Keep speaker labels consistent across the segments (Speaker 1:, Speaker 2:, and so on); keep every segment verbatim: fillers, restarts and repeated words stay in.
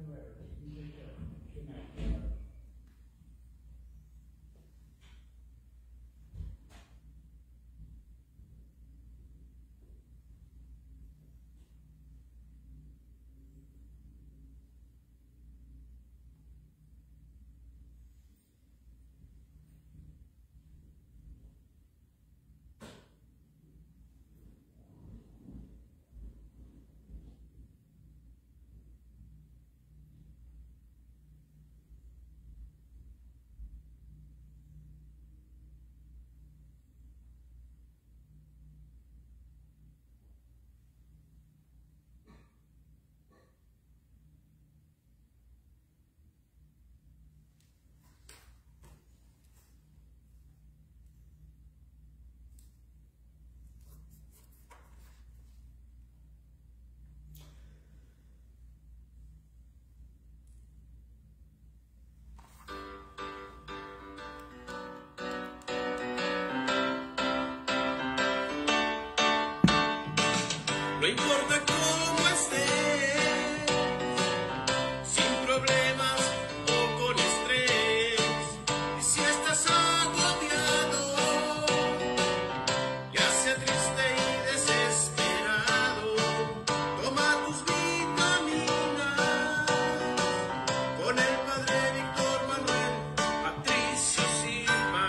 Speaker 1: No importa cómo estés, sin problemas o con estrés, y si estás agobiado, ya sea triste y desesperado, toma tus vitaminas con el Padre Víctor Manuel Patricio Silva.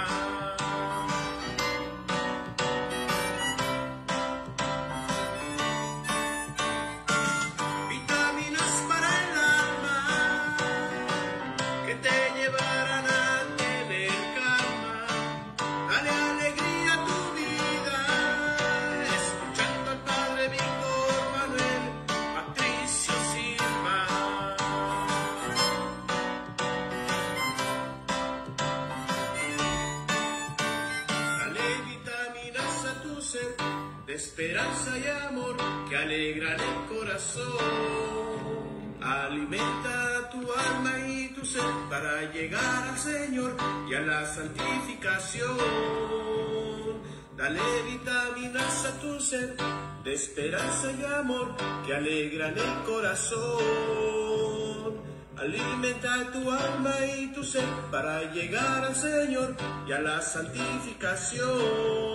Speaker 1: De esperanza y amor que alegran el corazón. Alimenta tu alma y tu ser para llegar al Señor y a la santificación. Dale vitaminas a tu ser de esperanza y amor que alegran el corazón. Alimenta tu alma y tu ser para llegar al Señor y a la santificación.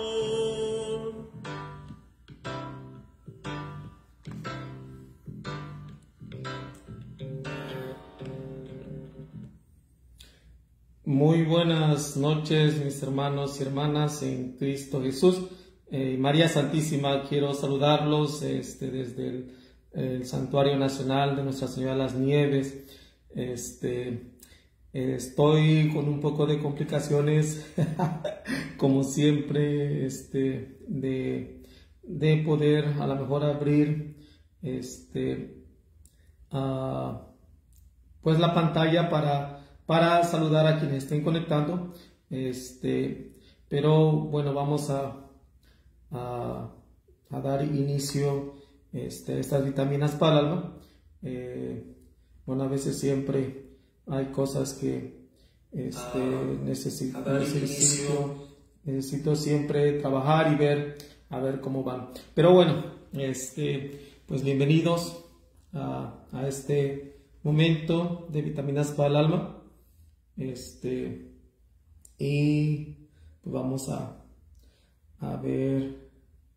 Speaker 2: Muy buenas noches, mis hermanos y hermanas en Cristo Jesús. Eh, María Santísima, quiero saludarlos este, desde el, el Santuario Nacional de Nuestra Señora de las Nieves. Este, eh, estoy con un poco de complicaciones, como siempre, este, de, de poder a lo mejor abrir este, uh, pues la pantalla para... para saludar a quienes estén conectando, este, pero bueno, vamos a, a, a dar inicio este, a estas vitaminas para el alma. Eh, bueno, a veces siempre hay cosas que este, necesito, necesito, necesito siempre trabajar y ver, a ver cómo van. Pero bueno, este, pues bienvenidos a, a este momento de vitaminas para el alma. Este, y pues vamos a, a ver,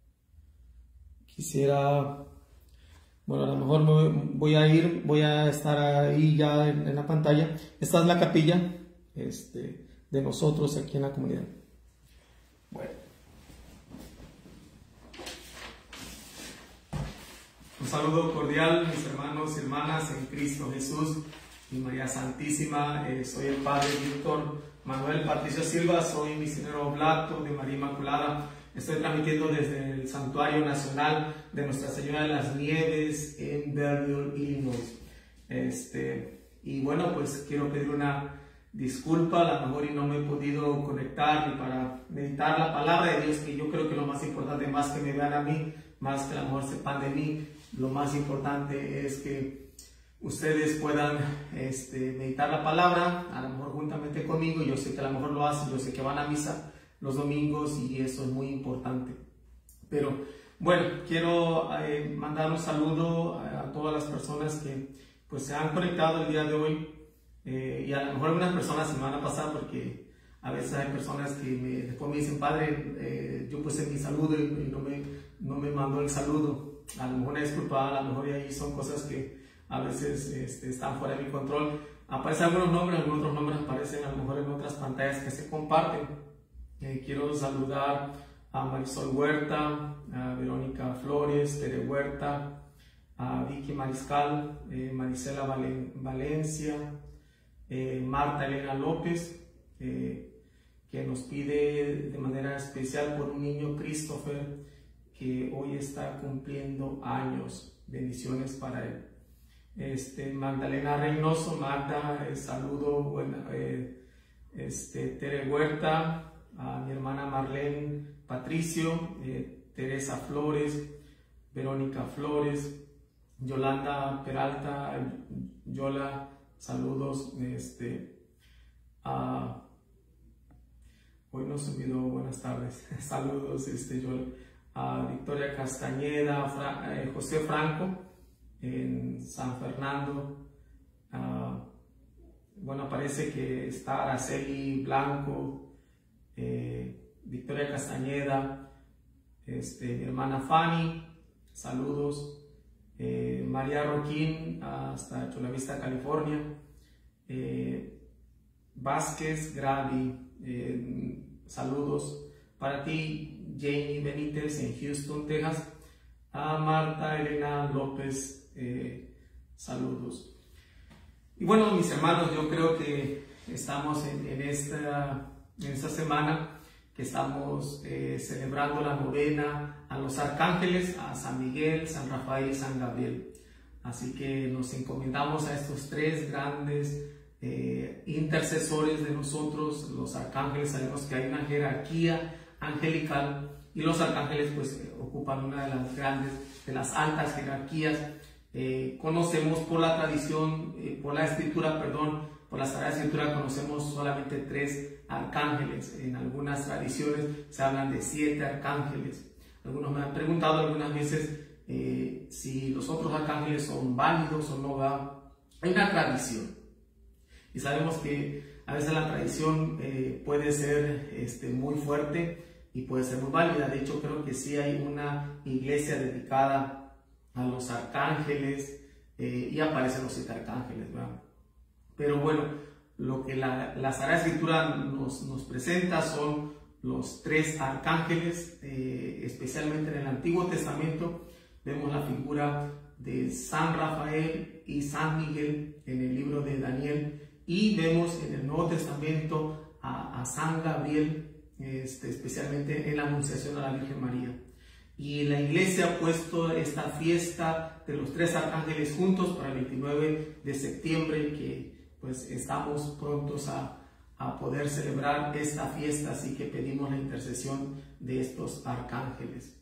Speaker 2: quisiera, bueno, a lo mejor me voy a ir, voy a estar ahí ya en, en la pantalla. Esta es la capilla este, de nosotros aquí en la comunidad. Bueno. Un saludo cordial, mis hermanos y hermanas en Cristo Jesús y María Santísima. Eh, soy el Padre Víctor Manuel Patricio Silva, soy misionero oblato de María Inmaculada. Estoy transmitiendo desde el Santuario Nacional de Nuestra Señora de las Nieves en Belleville, Illinois. Este, y bueno, pues quiero pedir una disculpa, a lo mejor y no me he podido conectar ni para meditar la palabra de Dios, que yo creo que lo más importante, más que me vean a mí, más que a lo mejor sepan de mí, lo más importante es que ustedes puedan este, meditar la palabra, a lo mejor juntamente conmigo. Yo sé que a lo mejor lo hacen, yo sé que van a misa los domingos y eso es muy importante. Pero bueno, quiero eh, mandar un saludo a, a todas las personas que pues se han conectado el día de hoy, eh, y a lo mejor algunas personas se me van a pasar porque a veces hay personas que me, después me dicen, padre, eh, yo puse mi saludo y, y no, me, no me mandó el saludo. A lo mejor una disculpa, a lo mejor ahí son cosas que a veces este, están fuera de mi control. Aparecen algunos nombres, algunos otros nombres aparecen a lo mejor en otras pantallas que se comparten. Eh, quiero saludar a Marisol Huerta, a Verónica Flores, Tere Huerta, a Vicky Mariscal, eh, Marisela Valen, Valencia, eh, Marta Elena López, eh, que nos pide de manera especial por un niño, Christopher, que hoy está cumpliendo años. Bendiciones para él. Este, Magdalena Reynoso, Magda, eh, saludo, bueno, eh, este, Tere Huerta, a mi hermana Marlene Patricio, eh, Teresa Flores, Verónica Flores, Yolanda Peralta, Yola, saludos, este, a, hoy nos olvidó, buenas tardes, saludos, este, Yola, a Victoria Castañeda, Fra, eh, José Franco, en San Fernando, uh, bueno, parece que está Araceli Blanco, eh, Victoria Castañeda, este, mi hermana Fanny, saludos, eh, María Roquín hasta Chula Vista, California, eh, Vázquez Grady, eh, saludos para ti, Jamie Benítez en Houston, Texas, a Marta Elena López, Eh, saludos. Y bueno, mis hermanos, yo creo que estamos en, en, esta, en esta semana que estamos eh, celebrando la novena a los arcángeles, a San Miguel, San Rafael y San Gabriel. Así que nos encomendamos a estos tres grandes eh, intercesores de nosotros, los arcángeles. Sabemos que hay una jerarquía angelical y los arcángeles pues ocupan una de las grandes, de las altas jerarquías. Eh, conocemos por la tradición, eh, por la escritura, perdón, por la Sagrada Escritura conocemos solamente tres arcángeles. En algunas tradiciones se hablan de siete arcángeles. Algunos me han preguntado algunas veces eh, si los otros arcángeles son válidos o no. ¿va? Hay una tradición y sabemos que a veces la tradición eh, puede ser este, muy fuerte y puede ser muy válida. De hecho, creo que sí hay una iglesia dedicada a los arcángeles, eh, y aparecen los siete arcángeles, ¿verdad? Pero bueno, lo que la, la Sagrada Escritura nos, nos presenta son los tres arcángeles, eh, especialmente en el Antiguo Testamento vemos la figura de San Rafael y San Miguel en el libro de Daniel, y vemos en el Nuevo Testamento a, a San Gabriel, este, especialmente en la Anunciación a la Virgen María. Y la iglesia ha puesto esta fiesta de los tres arcángeles juntos para el veintinueve de septiembre, que pues estamos prontos a, a poder celebrar esta fiesta, así que pedimos la intercesión de estos arcángeles.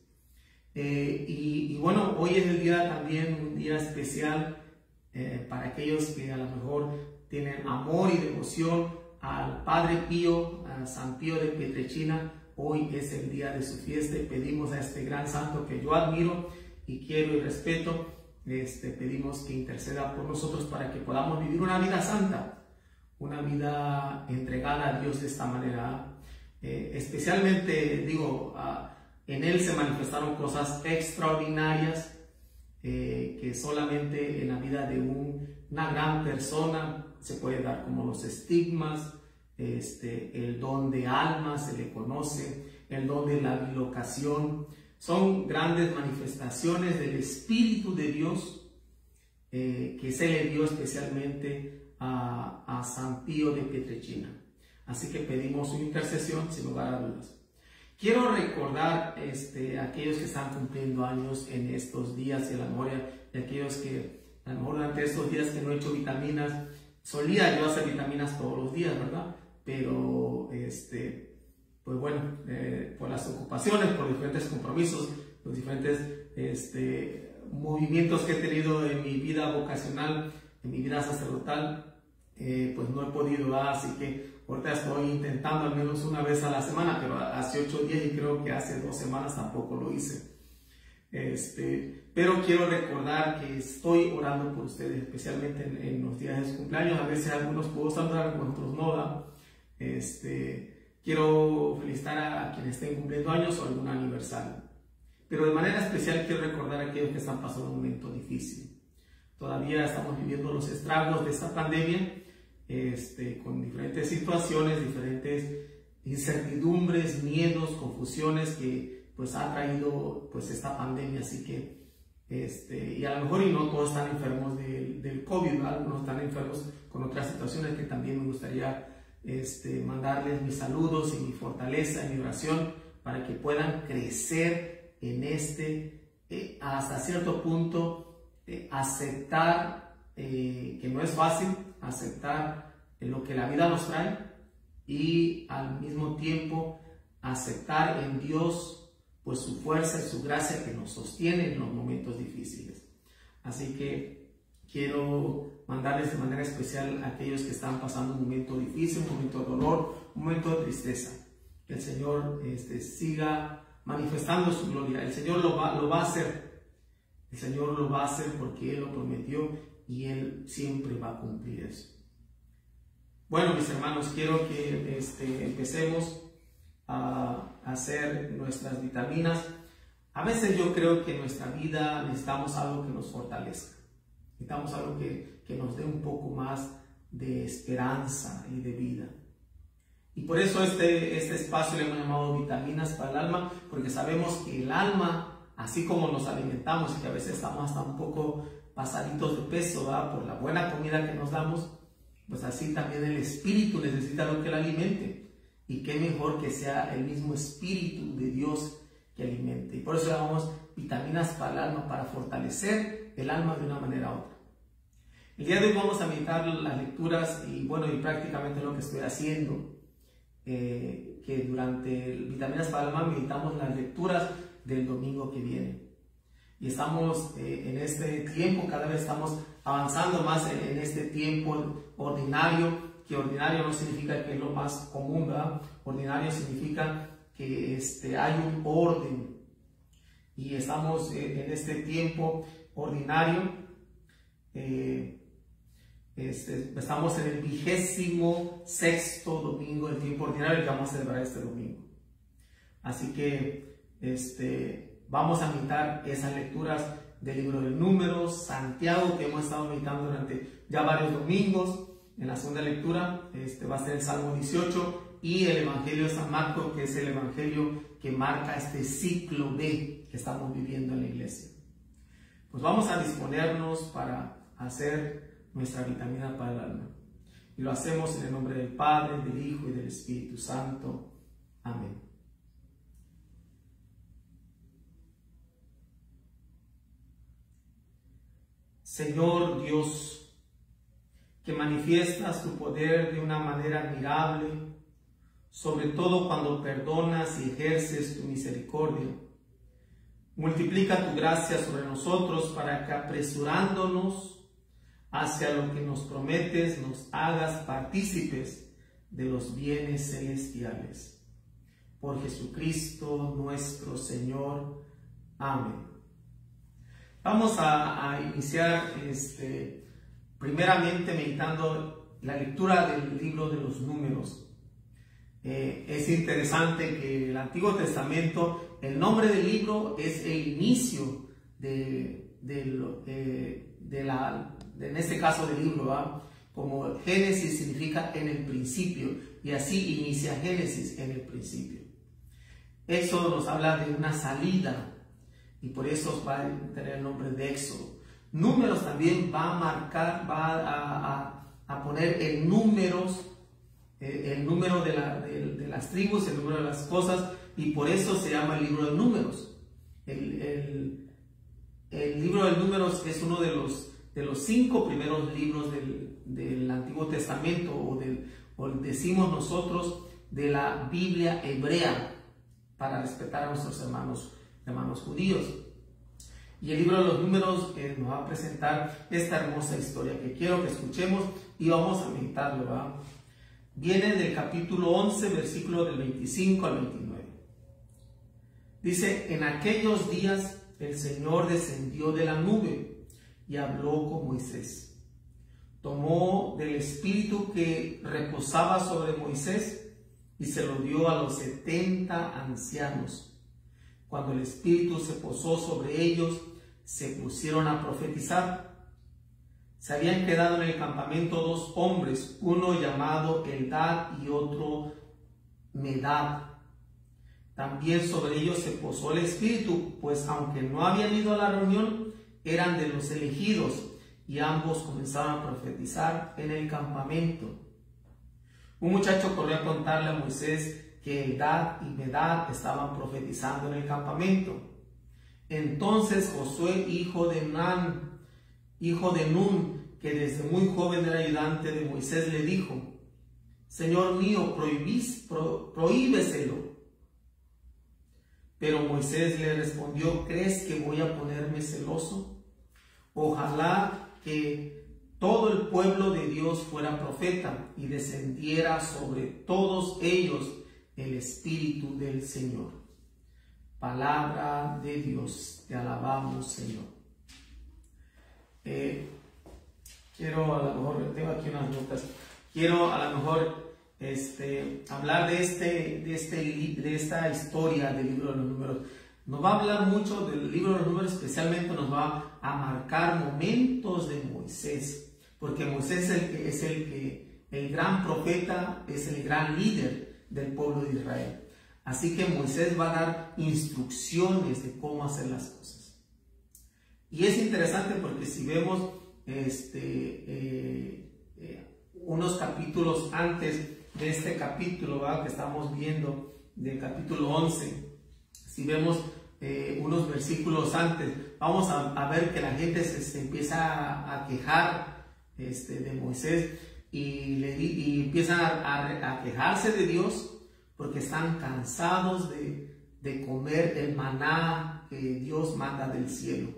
Speaker 2: Eh, y, y bueno, hoy es el día también, un día especial eh, para aquellos que a lo mejor tienen amor y devoción al Padre Pío, a San Pío de Pietrelcina. Hoy es el día de su fiesta y pedimos a este gran santo que yo admiro y quiero y respeto, este, pedimos que interceda por nosotros para que podamos vivir una vida santa, una vida entregada a Dios de esta manera. Eh, especialmente, digo, uh, en él se manifestaron cosas extraordinarias eh, que solamente en la vida de un, una gran persona se puede dar, como los estigmas, Este, el don de alma se le conoce, el don de la bilocación. Son grandes manifestaciones del Espíritu de Dios eh, que se le dio especialmente a, a San Pío de Pietrelcina. Así que pedimos su intercesión sin lugar a dudas. Quiero recordar este, a aquellos que están cumpliendo años en estos días y a la memoria de aquellos que a lo mejor durante estos días que no he hecho vitaminas. Solía yo hacer vitaminas todos los días, ¿verdad? Pero, este, pues bueno, eh, por las ocupaciones, por diferentes compromisos, los diferentes este, movimientos que he tenido en mi vida vocacional, en mi vida sacerdotal, eh, pues no he podido, ¿verdad? Así que ahorita estoy intentando al menos una vez a la semana, pero hace ocho días y creo que hace dos semanas tampoco lo hice. Este, pero quiero recordar que estoy orando por ustedes, especialmente en, en los días de su cumpleaños. A veces algunos puedo saludar, otros no. ¿verdad? Este, quiero felicitar a quienes estén cumpliendo años o algún aniversario. Pero de manera especial quiero recordar a aquellos que están pasando un momento difícil. Todavía estamos viviendo los estragos de esta pandemia, este, con diferentes situaciones, diferentes incertidumbres, miedos, confusiones que pues ha traído pues esta pandemia. Así que este, y a lo mejor y no todos están enfermos del, del COVID, ¿verdad? Algunos están enfermos con otras situaciones que también me gustaría este, mandarles mis saludos y mi fortaleza y mi oración para que puedan crecer en este eh, hasta cierto punto eh, aceptar eh, que no es fácil aceptar eh, lo que la vida nos trae, y al mismo tiempo aceptar en Dios pues su fuerza y su gracia que nos sostiene en los momentos difíciles. Así que quiero mandarles de manera especial a aquellos que están pasando un momento difícil, un momento de dolor, un momento de tristeza. Que el Señor este, siga manifestando su gloria. El Señor lo va, lo va a hacer. El Señor lo va a hacer porque Él lo prometió y Él siempre va a cumplir eso. Bueno, mis hermanos, quiero que este, empecemos a hacer nuestras vitaminas. A veces yo creo que en nuestra vida necesitamos algo que nos fortalezca. Necesitamos algo que, que nos dé un poco más de esperanza y de vida. Y por eso este, este espacio le hemos llamado vitaminas para el alma, porque sabemos que el alma, así como nos alimentamos y que a veces estamos hasta un poco pasaditos de peso, ¿verdad? Por la buena comida que nos damos, pues así también el espíritu necesita lo que le alimente. Y qué mejor que sea el mismo espíritu de Dios que alimente. Y por eso llamamos vitaminas para el alma, para fortalecer el alma de una manera u otra. El día de hoy vamos a meditar las lecturas y bueno, y prácticamente lo que estoy haciendo, eh, que durante el vitaminas para el alma meditamos las lecturas del domingo que viene. Y estamos eh, en este tiempo, cada vez estamos avanzando más en, en este tiempo ordinario, que ordinario no significa que es lo más común, ¿verdad? Ordinario significa que este, hay un orden. Y estamos eh, en este tiempo ordinario, eh, este, estamos en el vigésimo sexto domingo del tiempo ordinario que vamos a celebrar este domingo. Así que este, vamos a meditar esas lecturas del libro de Números, Santiago, que hemos estado meditando durante ya varios domingos. En la segunda lectura este, va a ser el Salmo dieciocho y el Evangelio de San Marcos, que es el Evangelio que marca este ciclo B que estamos viviendo en la iglesia. Pues vamos a disponernos para hacer nuestra vitamina para el alma. Y lo hacemos en el nombre del Padre, del Hijo y del Espíritu Santo. Amén. Señor Dios, que manifiestas tu poder de una manera admirable, sobre todo cuando perdonas y ejerces tu misericordia. Multiplica tu gracia sobre nosotros para que, apresurándonos hacia lo que nos prometes, nos hagas partícipes de los bienes celestiales. Por Jesucristo nuestro Señor. Amén. Vamos a, a iniciar este... primeramente meditando la lectura del libro de los Números. Eh, es interesante que el Antiguo Testamento, el nombre del libro es el inicio de, de, de, de la, de, en este caso del libro, ¿verdad? Como Génesis significa en el principio, y así inicia Génesis, en el principio. Éxodo nos habla de una salida, y por eso va a tener el nombre de Éxodo. Números también va a marcar, va a, a, a poner en números, eh, el número de, la, de, de las tribus, el número de las cosas, y por eso se llama el libro de Números. El, el, el libro de Números es uno de los, de los cinco primeros libros del, del Antiguo Testamento, o, del, o decimos nosotros de la Biblia hebrea, para respetar a nuestros hermanos, hermanos judíos. Y el libro de los Números eh, nos va a presentar esta hermosa historia que quiero que escuchemos y vamos a meditarlo, ¿verdad? Viene del capítulo once, versículo del veinticinco al veintinueve. Dice: en aquellos días el Señor descendió de la nube y habló con Moisés. Tomó del espíritu que reposaba sobre Moisés y se lo dio a los setenta ancianos. Cuando el espíritu se posó sobre ellos, se pusieron a profetizar. Se habían quedado en el campamento dos hombres, uno llamado Eldad y otro Medad. También sobre ellos se posó el espíritu, pues aunque no habían ido a la reunión, eran de los elegidos, y ambos comenzaron a profetizar en el campamento. Un muchacho corrió a contarle a Moisés que Eldad y Medad estaban profetizando en el campamento. Entonces Josué, hijo de Nun, hijo de Nun, que desde muy joven era ayudante de Moisés, le dijo: Señor mío, prohibís, pro, prohíbeselo. Pero Moisés le respondió: ¿crees que voy a ponerme celoso? Ojalá que todo el pueblo de Dios fuera profeta y descendiera sobre todos ellos el Espíritu del Señor. Palabra de Dios, te alabamos, Señor. Eh, quiero a lo mejor, tengo aquí unas notas, quiero a lo mejor este, hablar de, este, de, este, de esta historia del libro de los números. Nos va a hablar mucho del libro de los números, especialmente nos va a marcar momentos de Moisés, porque Moisés es el que, es el, que, el gran profeta, es el gran líder del pueblo de Israel. Así que Moisés va a dar instrucciones de cómo hacer las cosas. Y es interesante porque si vemos este, eh, eh, unos capítulos antes de este capítulo, ¿verdad?, que estamos viendo, del capítulo once, si vemos eh, unos versículos antes, vamos a, a ver que la gente se, se empieza a, a quejar este, de Moisés y, le, y empiezan a, a, a quejarse de Dios, porque están cansados de, de comer el maná que Dios manda del cielo.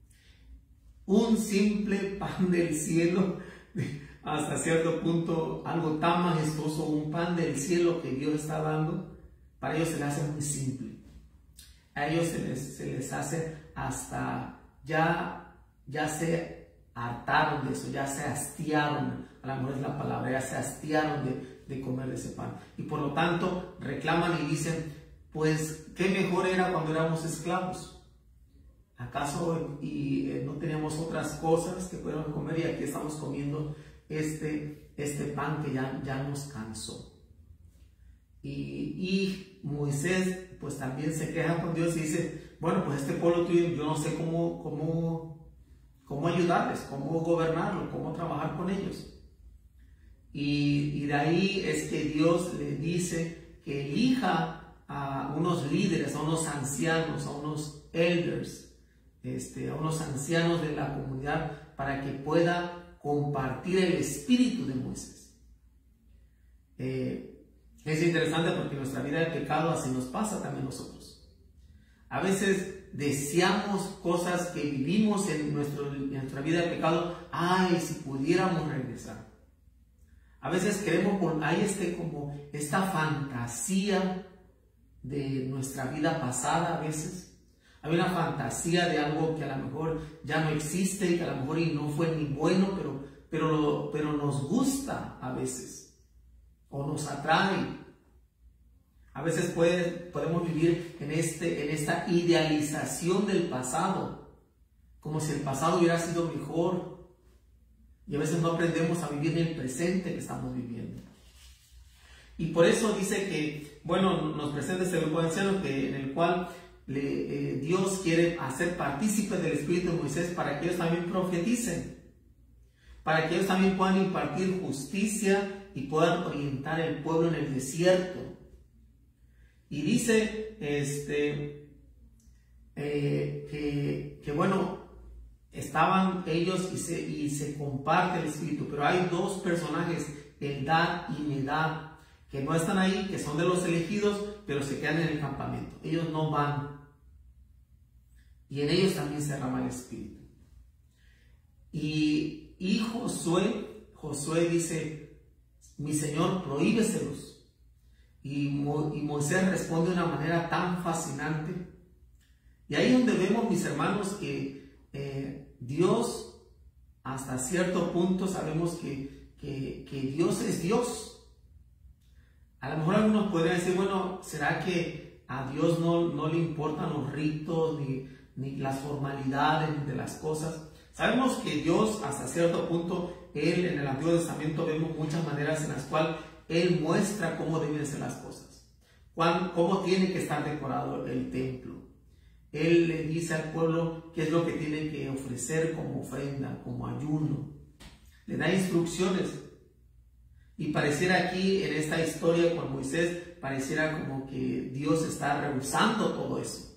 Speaker 2: Un simple pan del cielo, hasta cierto punto, algo tan majestuoso, un pan del cielo que Dios está dando, para ellos se les hace muy simple. A ellos se les, se les hace hasta, ya, ya se hartaron de eso, ya se hastiaron, a lo mejor es la palabra, ya se hastiaron de de comer de ese pan, y por lo tanto reclaman y dicen: pues qué mejor era cuando éramos esclavos. ¿Acaso y eh, no teníamos otras cosas que podíamos comer, y aquí estamos comiendo este, este pan que ya, ya nos cansó? Y, y Moisés pues también se queja con Dios y dice: bueno, pues este pueblo tuyo, yo no sé cómo, cómo, cómo ayudarles, cómo gobernarlo, cómo trabajar con ellos. Y, y de ahí es que Dios le dice que elija a unos líderes, a unos ancianos, a unos elders, este, a unos ancianos de la comunidad, para que pueda compartir el espíritu de Moisés. Eh, es interesante porque en nuestra vida de pecado así nos pasa también nosotros. A veces deseamos cosas que vivimos en, nuestro, en nuestra vida de pecado. Ay, si pudiéramos regresar. A veces queremos, hay este, como esta fantasía de nuestra vida pasada. A veces hay una fantasía de algo que a lo mejor ya no existe, que a lo mejor y no fue ni bueno, pero, pero, pero nos gusta a veces, o nos atrae. A veces puede, podemos vivir en, este, en esta idealización del pasado, como si el pasado hubiera sido mejor. Y a veces no aprendemos a vivir en el presente que estamos viviendo. Y por eso dice que, bueno, nos presenta este grupo de ancianos que, en el cual le, eh, Dios quiere hacer partícipes del espíritu de Moisés para que ellos también profeticen, para que ellos también puedan impartir justicia y puedan orientar el pueblo en el desierto. Y dice este, eh, que, que, bueno, estaban ellos y se, y se comparte el espíritu, pero hay dos personajes, Eldad y Medad, que no están ahí, que son de los elegidos, pero se quedan en el campamento. Ellos no van, y en ellos también se derrama el espíritu. Y, y Josué, Josué dice: mi Señor, prohíbeselos. Y, Mo, y Moisés responde de una manera tan fascinante. Y ahí es donde vemos, mis hermanos, que eh, Dios, hasta cierto punto, sabemos que, que, que Dios es Dios. A lo mejor algunos podrían decir, bueno, ¿será que a Dios no, no le importan los ritos, ni, ni las formalidades de las cosas? Sabemos que Dios, hasta cierto punto, Él en el Antiguo Testamento vemos muchas maneras en las cuales Él muestra cómo deben ser las cosas, cómo tiene que estar decorado el templo. Él le dice al pueblo qué es lo que tiene que ofrecer como ofrenda, como ayuno. Le da instrucciones. Y pareciera aquí en esta historia con Moisés, pareciera como que Dios está rehusando todo eso.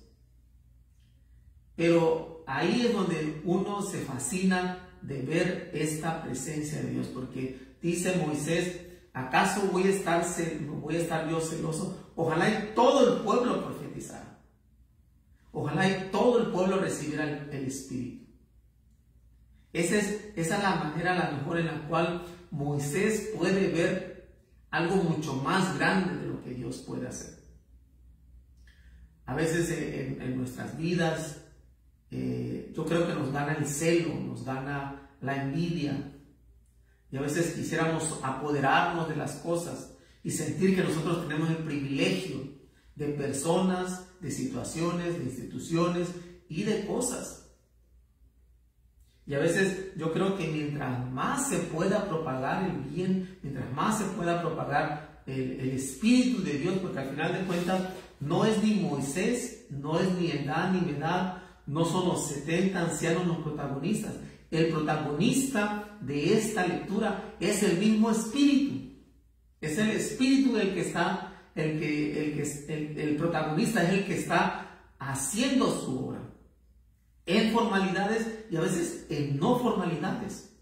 Speaker 2: Pero ahí es donde uno se fascina de ver esta presencia de Dios, porque dice Moisés, ¿acaso voy a estar, voy a estar yo celoso? Ojalá y todo el pueblo profetizara. Ojalá y todo el pueblo recibiera el, el Espíritu. Esa es, esa es la manera, a lo mejor, en la cual Moisés puede ver algo mucho más grande de lo que Dios puede hacer. A veces en, en nuestras vidas, eh, yo creo que nos gana el celo, nos gana la envidia. Y a veces quisiéramos apoderarnos de las cosas y sentir que nosotros tenemos el privilegio de personas, de situaciones, de instituciones y de cosas. Y a veces yo creo que mientras más se pueda propagar el bien, mientras más se pueda propagar el, el Espíritu de Dios, porque al final de cuentas no es ni Moisés, no es ni Edad ni Medad, no son los setenta ancianos los protagonistas. El protagonista de esta lectura es el mismo Espíritu. Es el Espíritu el que está, el que, el que el, el protagonista es el que está haciendo su obra. En formalidades y a veces en no formalidades.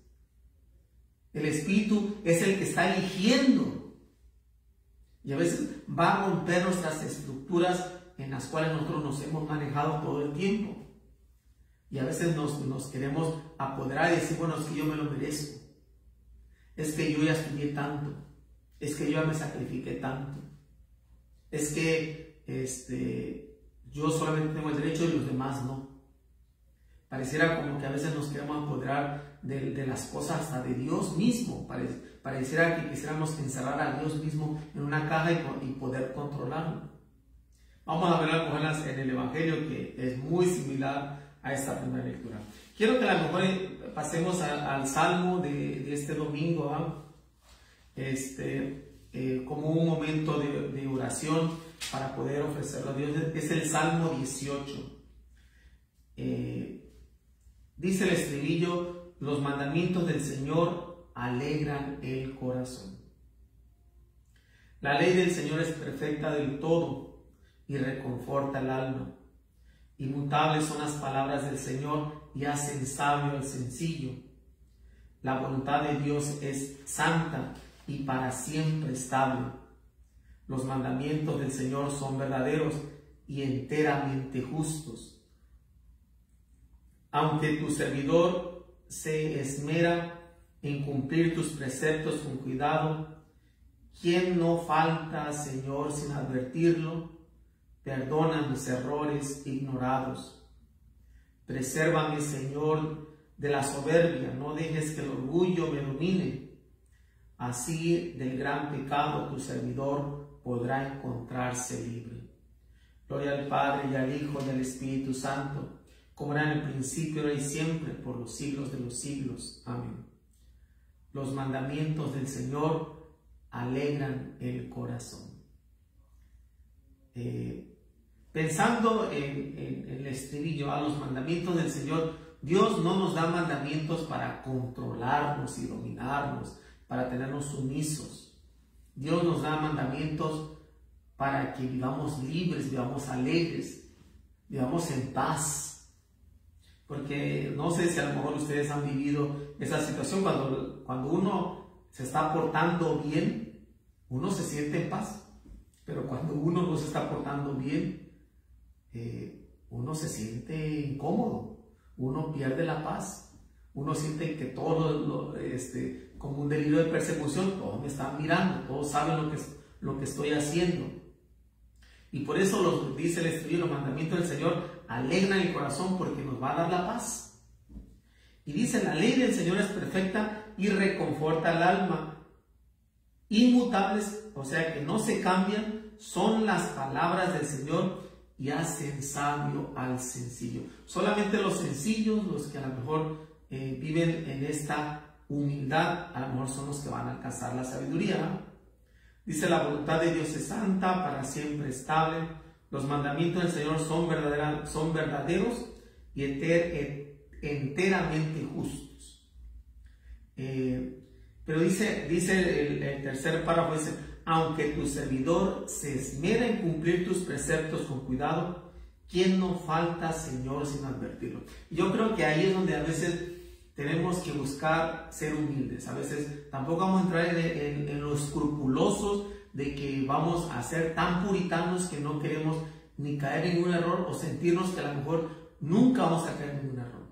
Speaker 2: El Espíritu es el que está eligiendo. Y a veces va a romper nuestras estructuras en las cuales nosotros nos hemos manejado todo el tiempo. Y a veces nos, nos queremos apoderar y decir, bueno, es que yo me lo merezco. Es que yo ya estudié tanto. Es que yo ya me sacrifiqué tanto. Es que este, yo solamente tengo el derecho y los demás no. Pareciera como que a veces nos queremos apoderar de, de las cosas hasta de Dios mismo. Pare, pareciera que quisiéramos encerrar a Dios mismo en una caja y, y poder controlarlo. Vamos a ver algo en el Evangelio que es muy similar a esta primera lectura. Quiero que a lo mejor pasemos a, al Salmo de, de este domingo, ¿eh? este, eh, como un momento de, de oración para poder ofrecerlo a Dios. Es el Salmo dieciocho. Eh, Dice el estribillo, los mandamientos del Señor alegran el corazón. La ley del Señor es perfecta del todo y reconforta el alma. Inmutables son las palabras del Señor y hacen sabio al sencillo. La voluntad de Dios es santa y para siempre estable. Los mandamientos del Señor son verdaderos y enteramente justos. Aunque tu servidor se esmera en cumplir tus preceptos con cuidado, ¿quién no falta, Señor, sin advertirlo? Perdona mis errores ignorados. Presérvame, Señor, de la soberbia, no dejes que el orgullo me domine. Así del gran pecado tu servidor podrá encontrarse libre. Gloria al Padre, y al Hijo, y al Espíritu Santo, como era en el principio, ahora y siempre, por los siglos de los siglos. Amén. Los mandamientos del Señor alegran el corazón. Eh, pensando en, en, en el estribillo, a los mandamientos del Señor, Dios no nos da mandamientos para controlarnos y dominarnos, para tenernos sumisos. Dios nos da mandamientos para que vivamos libres, vivamos alegres, vivamos en paz. Porque no sé si a lo mejor ustedes han vivido esa situación cuando, cuando uno se está portando bien, uno se siente en paz. Pero cuando uno no se está portando bien, eh, uno se siente incómodo, uno pierde la paz, uno siente que todo, lo, este, como un delirio de persecución, todos me están mirando, todos saben lo que, lo que estoy haciendo. Y por eso los, dice el estribillo, los mandamientos del Señor alegran el corazón porque nos va a dar la paz. Y dice, la ley del Señor es perfecta y reconforta al alma. Inmutables, o sea que no se cambian, son las palabras del Señor y hacen sabio al sencillo. Solamente los sencillos, los que a lo mejor eh, viven en esta humildad, a lo mejor son los que van a alcanzar la sabiduría, ¿no? Dice, la voluntad de Dios es santa, para siempre estable. Los mandamientos del Señor son, verdadera, son verdaderos y enter, enteramente justos. Eh, pero dice, dice el, el tercer párrafo, dice, aunque tu servidor se esmera en cumplir tus preceptos con cuidado, ¿quién no falta, Señor, sin advertirlo? Y yo creo que ahí es donde a veces tenemos que buscar ser humildes. A veces tampoco vamos a entrar en, en, en lo escrupulosos de que vamos a ser tan puritanos que no queremos ni caer en ningún error o sentirnos que a lo mejor nunca vamos a caer en ningún error.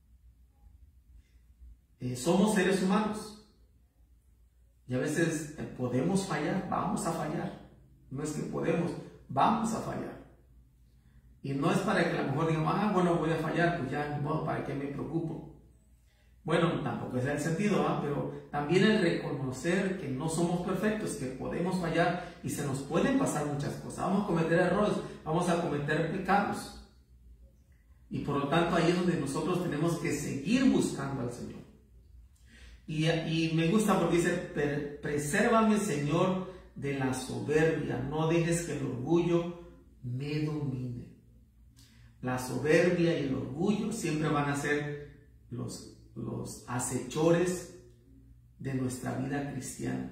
Speaker 2: Eh, somos seres humanos y a veces eh, podemos fallar, vamos a fallar. No es que podemos, vamos a fallar. Y no es para que a lo mejor digamos, ah, bueno, voy a fallar, pues ya, no, ¿para qué me preocupo? Bueno, tampoco es el sentido, ¿eh? Pero también el reconocer que no somos perfectos, que podemos fallar y se nos pueden pasar muchas cosas. Vamos a cometer errores, vamos a cometer pecados. Y por lo tanto ahí es donde nosotros tenemos que seguir buscando al Señor. Y, y me gusta porque dice, presérvame, Señor, de la soberbia, no dejes que el orgullo me domine. La soberbia y el orgullo siempre van a ser los los acechores de nuestra vida cristiana.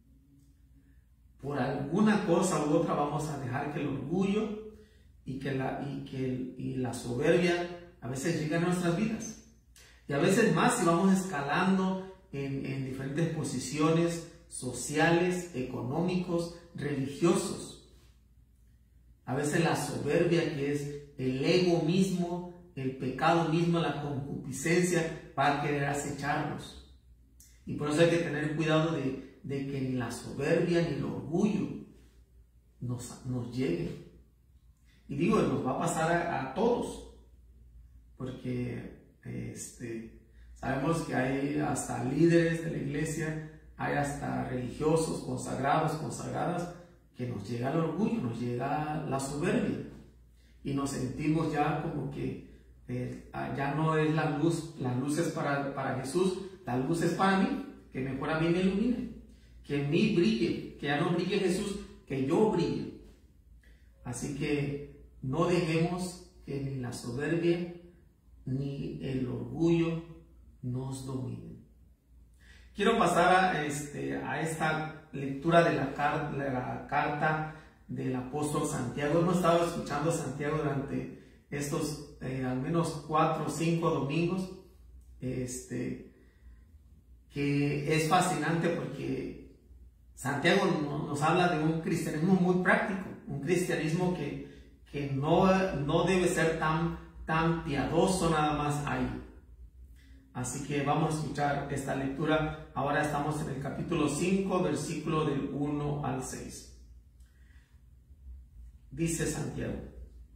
Speaker 2: Por alguna cosa u otra vamos a dejar que el orgullo y que la, y que el, y la soberbia a veces lleguen a nuestras vidas. Y a veces más si vamos escalando en, en diferentes posiciones sociales, económicos, religiosos. A veces la soberbia, que es el ego mismo, el pecado mismo, la concupiscencia, va a querer acecharnos. Y por eso hay que tener cuidado de, de que ni la soberbia ni el orgullo nos, nos llegue. Y digo, nos va a pasar a, a todos, porque este, sabemos que hay hasta líderes de la iglesia, hay hasta religiosos, consagrados, consagradas, que nos llega el orgullo, nos llega la soberbia. Y nos sentimos ya como que Eh, ya no es la luz, la luz es para, para Jesús, la luz es para mí, que mejor a mí me ilumine, que en mí brille, que ya no brille Jesús, que yo brille. Así que no dejemos que ni la soberbia ni el orgullo nos dominen. Quiero pasar a, este, a esta lectura de la, car de la carta del apóstol Santiago. Hemos estado escuchando a Santiago durante estos eh, al menos cuatro o cinco domingos, este, que es fascinante porque Santiago no, nos habla de un cristianismo muy práctico, un cristianismo que, que no, no debe ser tan, tan piadoso nada más ahí. Así que vamos a escuchar esta lectura. Ahora estamos en el capítulo cinco, versículo del uno al seis. Dice Santiago: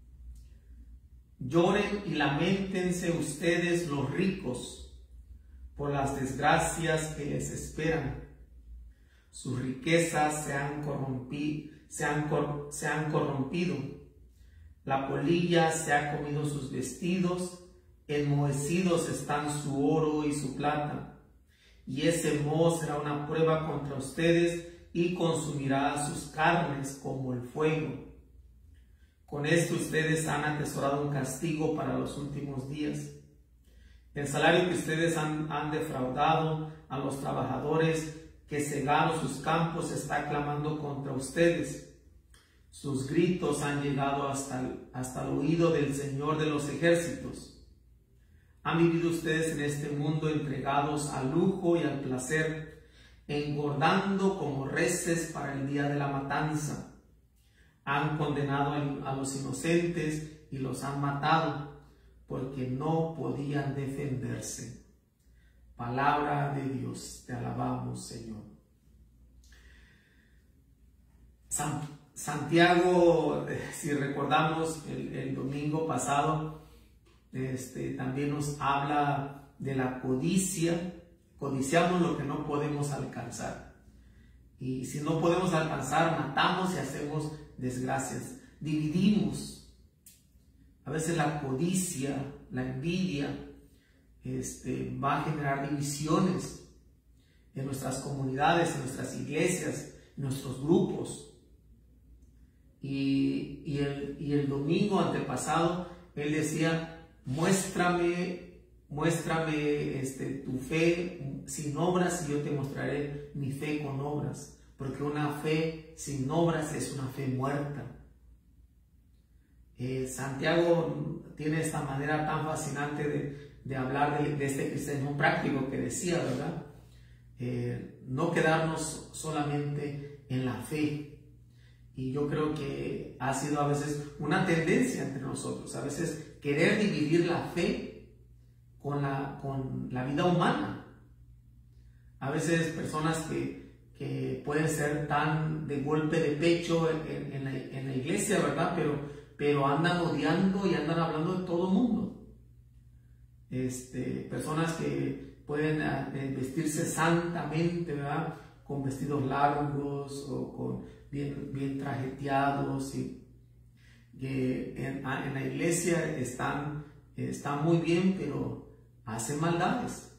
Speaker 2: lloren y lamentense ustedes los ricos por las desgracias que les esperan. Sus riquezas se han corrompido, se han, cor, se han corrompido. La polilla se ha comido sus vestidos, enmohecidos están su oro y su plata. Y ese moho será una prueba contra ustedes y consumirá sus carnes como el fuego. Con esto ustedes han atesorado un castigo para los últimos días. El salario que ustedes han, han defraudado a los trabajadores que cegaron sus campos está clamando contra ustedes. Sus gritos han llegado hasta el, hasta el oído del Señor de los ejércitos. Han vivido ustedes en este mundo entregados al lujo y al placer, engordando como reses para el día de la matanza. Han condenado a los inocentes y los han matado porque no podían defenderse. Palabra de Dios, te alabamos, Señor. San, Santiago, si recordamos el, el domingo pasado, este, también nos habla de la codicia. Codiciamos lo que no podemos alcanzar. Y si no podemos alcanzar, matamos y hacemos desgracias. Dividimos. A veces la codicia, la envidia, este, va a generar divisiones en nuestras comunidades, en nuestras iglesias, en nuestros grupos. Y, y, el, y el domingo antepasado, él decía, muéstrame, muéstrame este, tu fe sin obras y yo te mostraré mi fe con obras. Porque una fe sin obras es una fe muerta. Eh, Santiago tiene esta manera tan fascinante de, de hablar de, de este cristianismo práctico que decía, ¿verdad? Eh, no quedarnos solamente en la fe. Y yo creo que ha sido a veces una tendencia entre nosotros, a veces querer dividir la fe con la, con la vida humana. A veces personas que, que pueden ser tan de golpe de pecho en, en, la, en la iglesia, ¿verdad? Pero, pero andan odiando y andan hablando de todo el mundo. Este, personas que pueden eh, vestirse santamente, ¿verdad? Con vestidos largos o con bien, bien trajeteados. Y, que en, en la iglesia están, están muy bien, pero hacen maldades.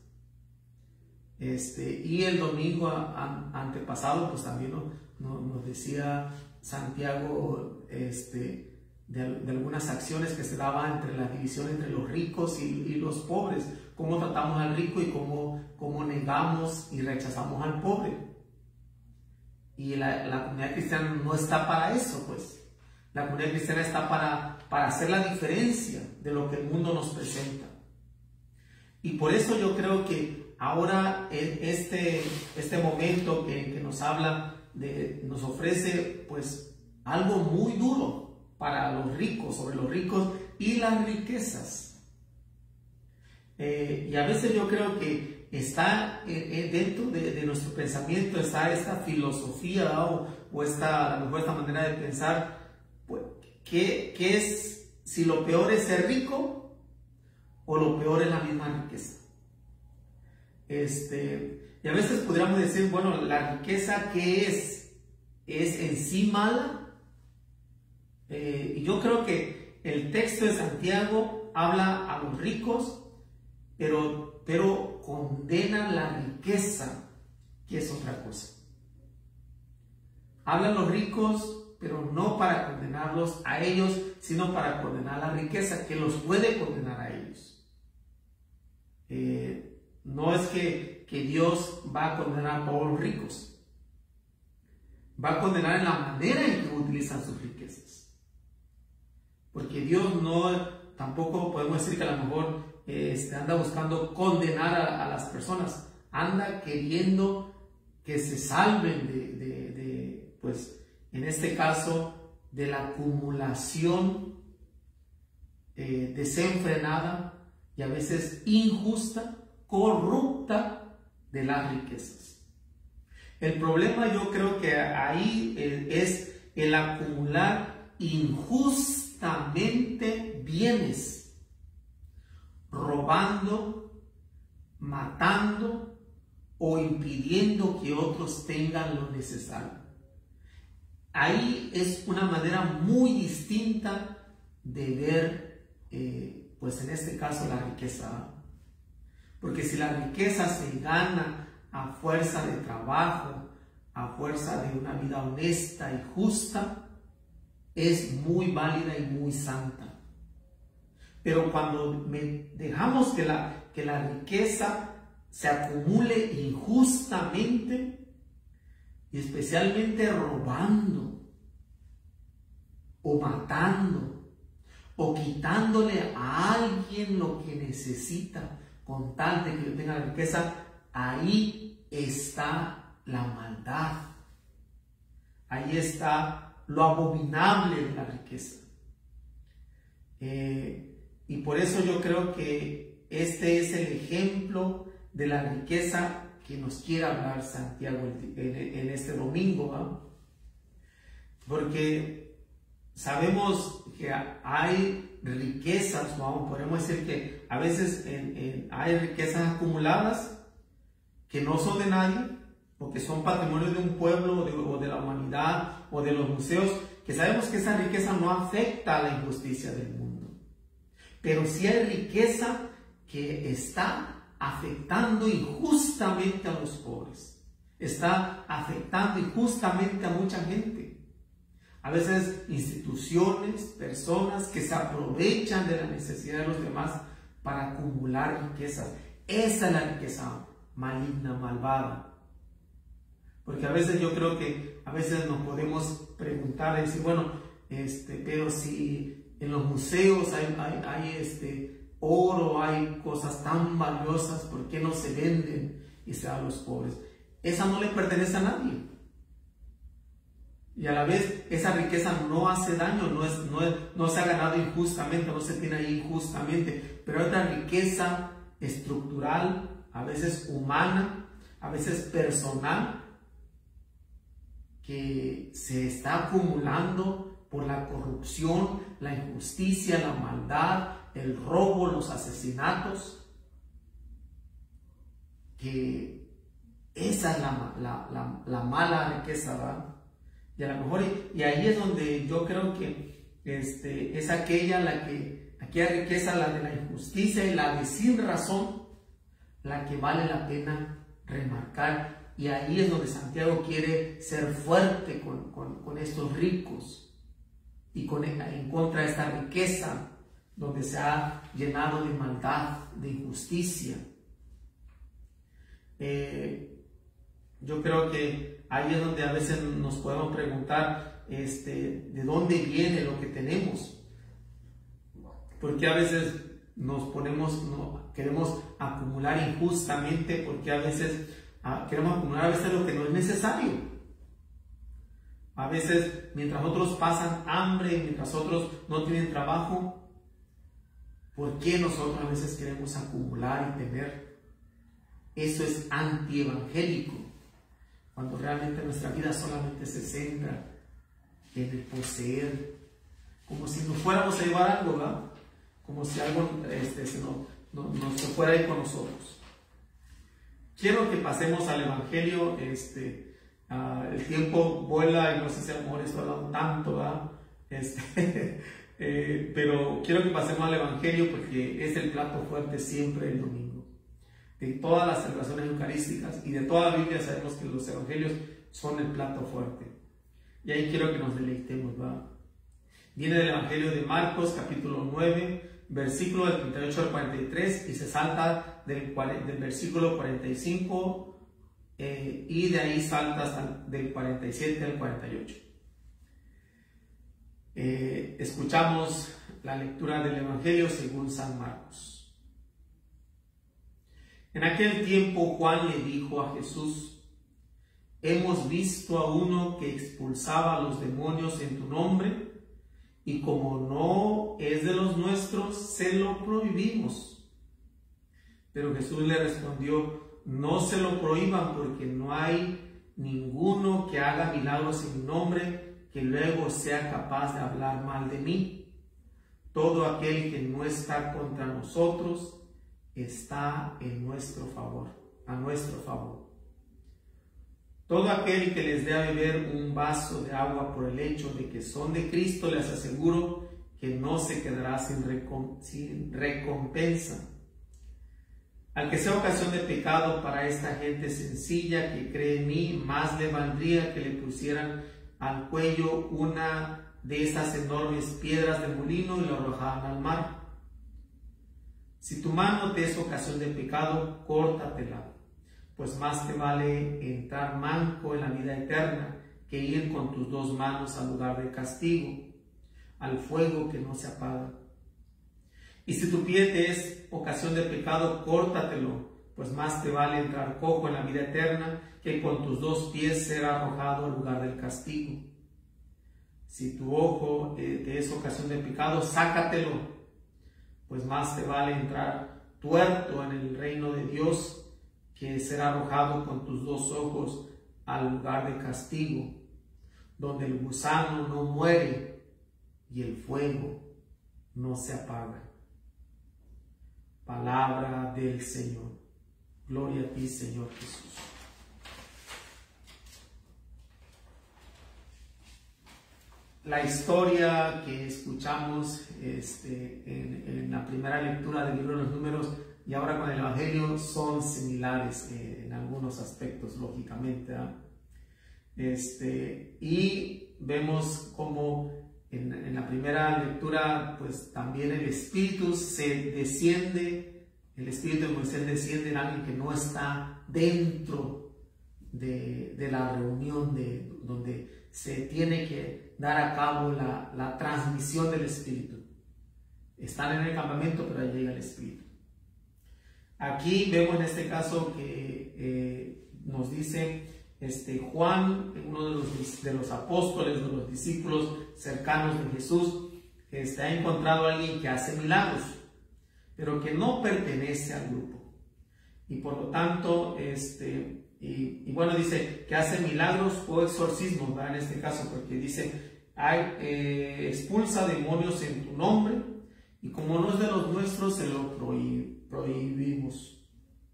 Speaker 2: Este, y el domingo a, a, antepasado, pues también nos, nos, nos decía Santiago este, de, de algunas acciones que se daban entre la división entre los ricos y, y los pobres. Cómo tratamos al rico y cómo, cómo negamos y rechazamos al pobre. Y la, la comunidad cristiana no está para eso, pues. La comunidad cristiana está para, para hacer la diferencia de lo que el mundo nos presenta. Y por eso yo creo que ahora este, este momento que, que nos habla, de, nos ofrece pues algo muy duro para los ricos, sobre los ricos y las riquezas. Eh, y a veces yo creo que está eh, dentro de, de nuestro pensamiento, está esta filosofía o, o esta, a lo mejor esta manera de pensar, pues, ¿qué, qué es, si lo peor es ser rico o lo peor es la misma riqueza? Este, y a veces podríamos decir, bueno, la riqueza, ¿qué es? ¿Es en sí mala? Eh, y yo creo que el texto de Santiago habla a los ricos, pero, pero condena la riqueza, que es otra cosa. Hablan los ricos, pero no para condenarlos a ellos, sino para condenar la riqueza, que los puede condenar a ellos. Eh, no es que, que Dios va a condenar a todos los ricos. Va a condenar en la manera en que utilizan sus riquezas. Porque Dios no, tampoco podemos decir que a lo mejor Este, anda buscando condenar a, a las personas, anda queriendo que se salven de, de, de, pues, en este caso, de la acumulación eh, desenfrenada y a veces injusta, corrupta de las riquezas. El problema yo creo que ahí es el acumular injustamente bienes, robando, matando o impidiendo que otros tengan lo necesario. Ahí es una manera muy distinta de ver, eh, pues en este caso, la riqueza. Porque si la riqueza se gana a fuerza de trabajo, a fuerza de una vida honesta y justa, es muy válida y muy santa. Pero cuando me dejamos que la, que la riqueza se acumule injustamente, y especialmente robando, o matando, o quitándole a alguien lo que necesita con tal de que yo tenga la riqueza, ahí está la maldad. Ahí está lo abominable de la riqueza. Eh, Y por eso yo creo que este es el ejemplo de la riqueza que nos quiere hablar Santiago en, en este domingo, ¿no? porque sabemos que hay riquezas, ¿no? Podemos decir que a veces en, en, hay riquezas acumuladas que no son de nadie, o que son patrimonio de un pueblo o de, o de la humanidad o de los museos, que sabemos que esa riqueza no afecta a la injusticia del mundo. Pero sí hay riqueza que está afectando injustamente a los pobres, está afectando injustamente a mucha gente. A veces instituciones, personas que se aprovechan de la necesidad de los demás para acumular riquezas. Esa es la riqueza maligna, malvada. Porque a veces yo creo que a veces nos podemos preguntar y decir, bueno, este, pero si en los museos hay, hay, hay este, oro, hay cosas tan valiosas, ¿por qué no se venden y se dan a los pobres? Esa no le pertenece a nadie. Y a la vez esa riqueza no hace daño, no, es, no, es, no se ha ganado injustamente, no se tiene ahí injustamente, pero hay otra riqueza estructural, a veces humana, a veces personal, que se está acumulando por la corrupción, la injusticia, la maldad, el robo, los asesinatos, que esa es la, la, la, la mala riqueza, ¿verdad? Y a lo mejor, y ahí es donde yo creo que este, es aquella, la que, aquella riqueza, la de la injusticia y la de sin razón, la que vale la pena remarcar. Y ahí es donde Santiago quiere ser fuerte con, con, con estos ricos y con, en contra de esta riqueza donde se ha llenado de maldad, de injusticia. Eh, yo creo que ahí es donde a veces nos podemos preguntar este, de dónde viene lo que tenemos. Porque a veces nos ponemos, no, queremos acumular injustamente, porque a veces Ah, queremos acumular a veces lo que no es necesario. A veces, mientras otros pasan hambre, mientras otros no tienen trabajo, ¿por qué nosotros a veces queremos acumular y tener? Eso es antievangélico, cuando realmente nuestra vida solamente se centra en el poseer, como si nos fuéramos a llevar algo, ¿verdad? Como si algo este, se no, no, no se fuera a ir con nosotros. Quiero que pasemos al Evangelio. Este, uh, el tiempo vuela y no sé si a lo mejor estoy hablando tanto, ¿verdad? Este, eh, pero quiero que pasemos al Evangelio porque es el plato fuerte siempre el domingo. De todas las celebraciones eucarísticas y de toda la Biblia sabemos que los Evangelios son el plato fuerte. Y ahí quiero que nos deleitemos, ¿verdad? Viene del Evangelio de Marcos, capítulo nueve, versículo del treinta y ocho al cuarenta y tres, y se salta del, del versículo cuarenta y cinco eh, y de ahí salta hasta del cuarenta y siete al cuarenta y ocho. Eh, escuchamos la lectura del Evangelio según San Marcos. En aquel tiempo Juan le dijo a Jesús: hemos visto a uno que expulsaba a los demonios en tu nombre, y como no es de los nuestros, se lo prohibimos. Pero Jesús le respondió: no se lo prohíban, porque no hay ninguno que haga milagros en mi nombre que luego sea capaz de hablar mal de mí. Todo aquel que no está contra nosotros está en nuestro favor, a nuestro favor. Todo aquel que les dé a beber un vaso de agua por el hecho de que son de Cristo, les aseguro que no se quedará sin, recom sin recompensa. Al que sea ocasión de pecado para esta gente sencilla que cree en mí, más le valdría que le pusieran al cuello una de esas enormes piedras de molino y lo arrojaran al mar. Si tu mano te es ocasión de pecado, córtatela, pues más te vale entrar manco en la vida eterna que ir con tus dos manos al lugar de castigo, al fuego que no se apaga. Y si tu pie te es ocasión de pecado, córtatelo, pues más te vale entrar cojo en la vida eterna que con tus dos pies ser arrojado al lugar del castigo. Si tu ojo eh, te es ocasión de pecado, sácatelo, pues más te vale entrar tuerto en el reino de Dios que ser arrojado con tus dos ojos al lugar de castigo.
Speaker 3: donde el gusano no muere y el fuego no se apaga. Palabra del Señor. Gloria a ti, Señor Jesús. La historia que escuchamos este, en, en la primera lectura del libro de los Números y ahora con el Evangelio son similares eh, en algunos aspectos, lógicamente. ¿eh? Este, y vemos como en, en la primera lectura, pues también el Espíritu se desciende, el Espíritu de Moisés desciende en alguien que no está dentro de, de la reunión de, donde se tiene que dar a cabo la, la transmisión del Espíritu. Están en el campamento, pero ahí llega el Espíritu. Aquí vemos en este caso que eh, nos dice este, Juan, uno de los, de los apóstoles, de los discípulos cercanos de Jesús, este, ha encontrado a alguien que hace milagros, pero que no pertenece al grupo. Y por lo tanto, este, y, y bueno, dice que hace milagros o exorcismos, ¿verdad? En este caso, porque dice, hay, eh, expulsa demonios en tu nombre, y como no es de los nuestros, se lo prohib, prohibimos.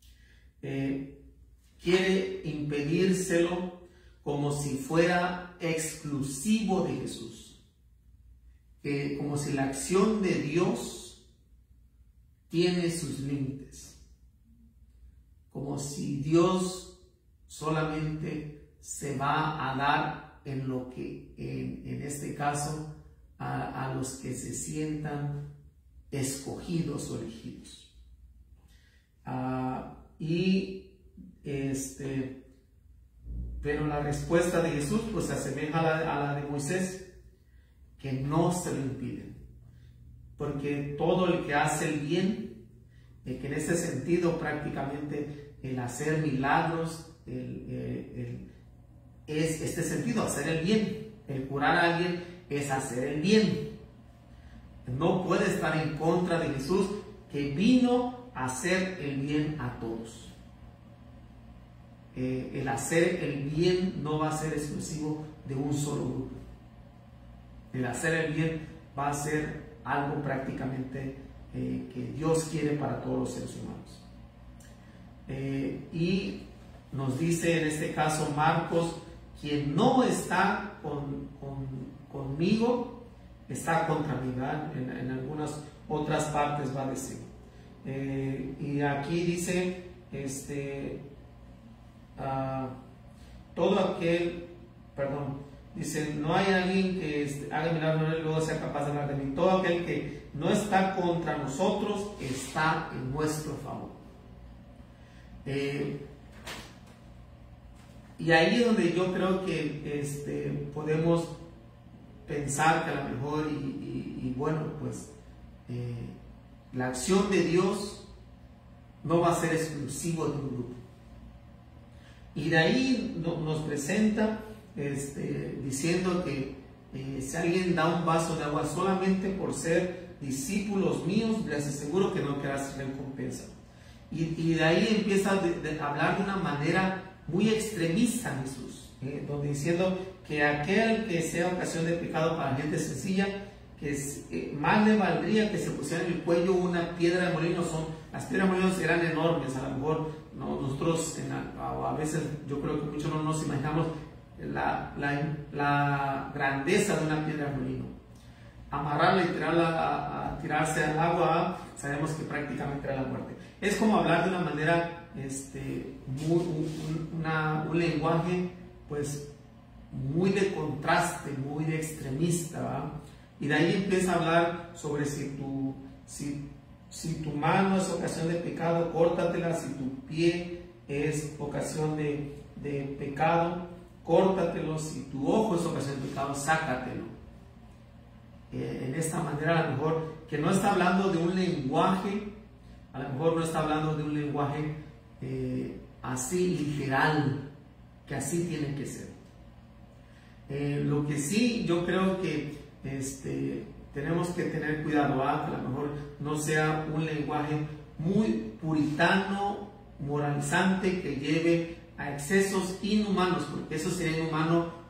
Speaker 3: Eh, quiere impedírselo como si fuera exclusivo de Jesús. Eh, como si la acción de Dios tiene sus límites. Como si Dios solamente se va a dar en lo que, en, en este caso, a, a los que se sientan escogidos o elegidos. Uh, y este, pero la respuesta de Jesús pues se asemeja a la, a la de Moisés, que no se lo impiden, porque todo el que hace el bien, eh, que en este sentido prácticamente el hacer milagros, el, el, el, es este sentido, hacer el bien, el curar a alguien es hacer el bien. No puede estar en contra de Jesús, que vino a hacer el bien a todos. Eh, el hacer el bien no va a ser exclusivo de un solo grupo. El hacer el bien va a ser algo prácticamente eh, que Dios quiere para todos los seres humanos. Eh, y nos dice en este caso Marcos, quien no está con, con, conmigo, está contra mí, ¿verdad? En, en algunas otras partes va a decir. Eh, y aquí dice, este, uh, todo aquel, perdón, dice, no hay alguien que este, haga milagros y luego sea capaz de hablar de mí. Todo aquel que no está contra nosotros está en nuestro favor. Eh, y ahí es donde yo creo que este, podemos pensar que a lo mejor, y, y, y bueno, pues eh, la acción de Dios no va a ser exclusivo de un grupo. Y de ahí no, nos presenta este, diciendo que eh, si alguien da un vaso de agua solamente por ser discípulos míos, les aseguro que no quedará recompensa. Y, y de ahí empieza de, de hablar de una manera muy extremista Jesús, eh, donde diciendo que aquel que sea ocasión de pecado para gente sencilla, que es, eh, más le valdría que se pusiera en el cuello una piedra de molino. Son, las piedras de molino eran enormes, a lo mejor no, nosotros en la, a veces yo creo que muchos no nos imaginamos la, la, la grandeza de una piedra de molino. Amarrarla y tirarla a, a tirarse al agua, sabemos que prácticamente era la muerte. Es como hablar de una manera, este, muy, un, una, un lenguaje pues muy de contraste, muy de extremista, ¿verdad? Y de ahí empieza a hablar sobre si tu, si, si tu mano es ocasión de pecado, córtatela. Si tu pie es ocasión de, de pecado, córtatelo. Si tu ojo es ocasión de pecado, sácatelo. Eh, en esta manera, a lo mejor, que no está hablando de un lenguaje, a lo mejor no está hablando de un lenguaje eh, así literal, que así tiene que ser. Eh, lo que sí yo creo que este, tenemos que tener cuidado, ¿verdad? Que a lo mejor no sea un lenguaje muy puritano, moralizante, que lleve a excesos inhumanos, porque eso sería inhumano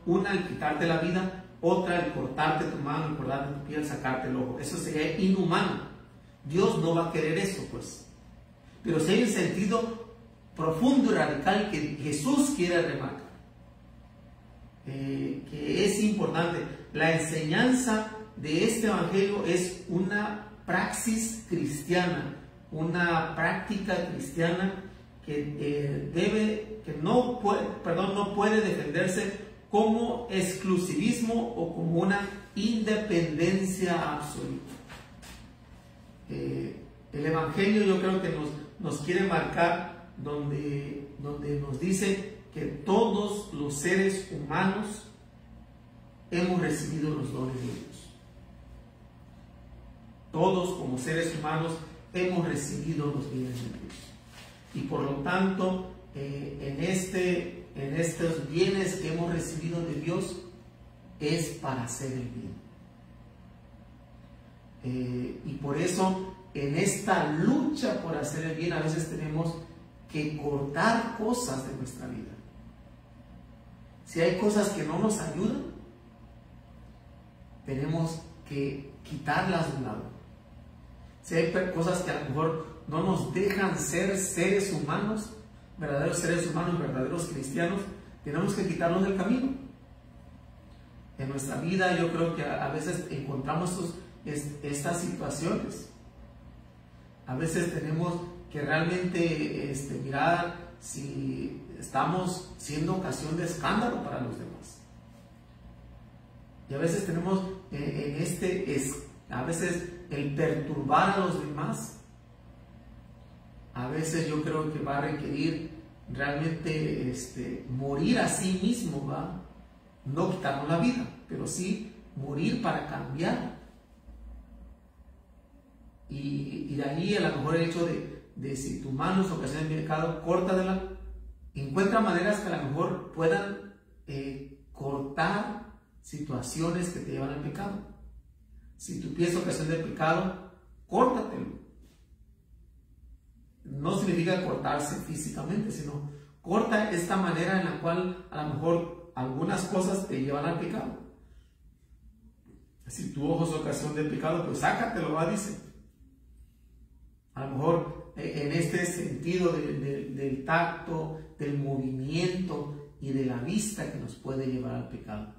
Speaker 3: Una, el quitarte la vida. Otra, el cortarte tu mano, el cortarte tu piel, sacarte el ojo. Eso sería inhumano. Dios no va a querer eso, pues. Pero si hay un sentido profundo y radical que Jesús quiere remarcar, eh, que es importante. La enseñanza de este evangelio es una praxis cristiana, una práctica cristiana que eh, debe, que no puede, perdón, no puede defenderse como exclusivismo o como una independencia absoluta. Eh, el evangelio yo creo que nos, nos quiere marcar donde, donde nos dice que todos los seres humanos hemos recibido los dones de Dios. Todos como seres humanos hemos recibido los bienes de Dios. Y por lo tanto, eh, en, este, en estos bienes que hemos recibido de Dios es para hacer el bien. Eh, y por eso, en esta lucha por hacer el bien, a veces tenemos que cortar cosas de nuestra vida. Si hay cosas que no nos ayudan, tenemos que quitarlas de un lado. Si hay cosas que a lo mejor no nos dejan ser seres humanos, verdaderos seres humanos, verdaderos cristianos, tenemos que quitarlos del camino. En nuestra vida yo creo que a veces encontramos estos, estas situaciones. A veces tenemos que realmente este, mirar si estamos siendo ocasión de escándalo para los demás. Y a veces tenemos eh, en este, es, a veces el perturbar a los demás, a veces yo creo que va a requerir realmente este, morir a sí mismo, ¿va? No quitarnos la vida, pero sí morir para cambiar. Y, y de ahí a lo mejor el hecho de, de si tu mano es ocasión de pecado, córtala. Encuentra maneras que a lo mejor puedan eh, cortar situaciones que te llevan al pecado. Si tu pie es ocasión de pecado, córtatelo. No significa cortarse físicamente, sino corta esta manera en la cual a lo mejor algunas cosas te llevan al pecado. Si tu ojo es ocasión de pecado, pues sácatelo, va, dice. A lo mejor en este sentido de, de, del tacto, del movimiento y de la vista que nos puede llevar al pecado.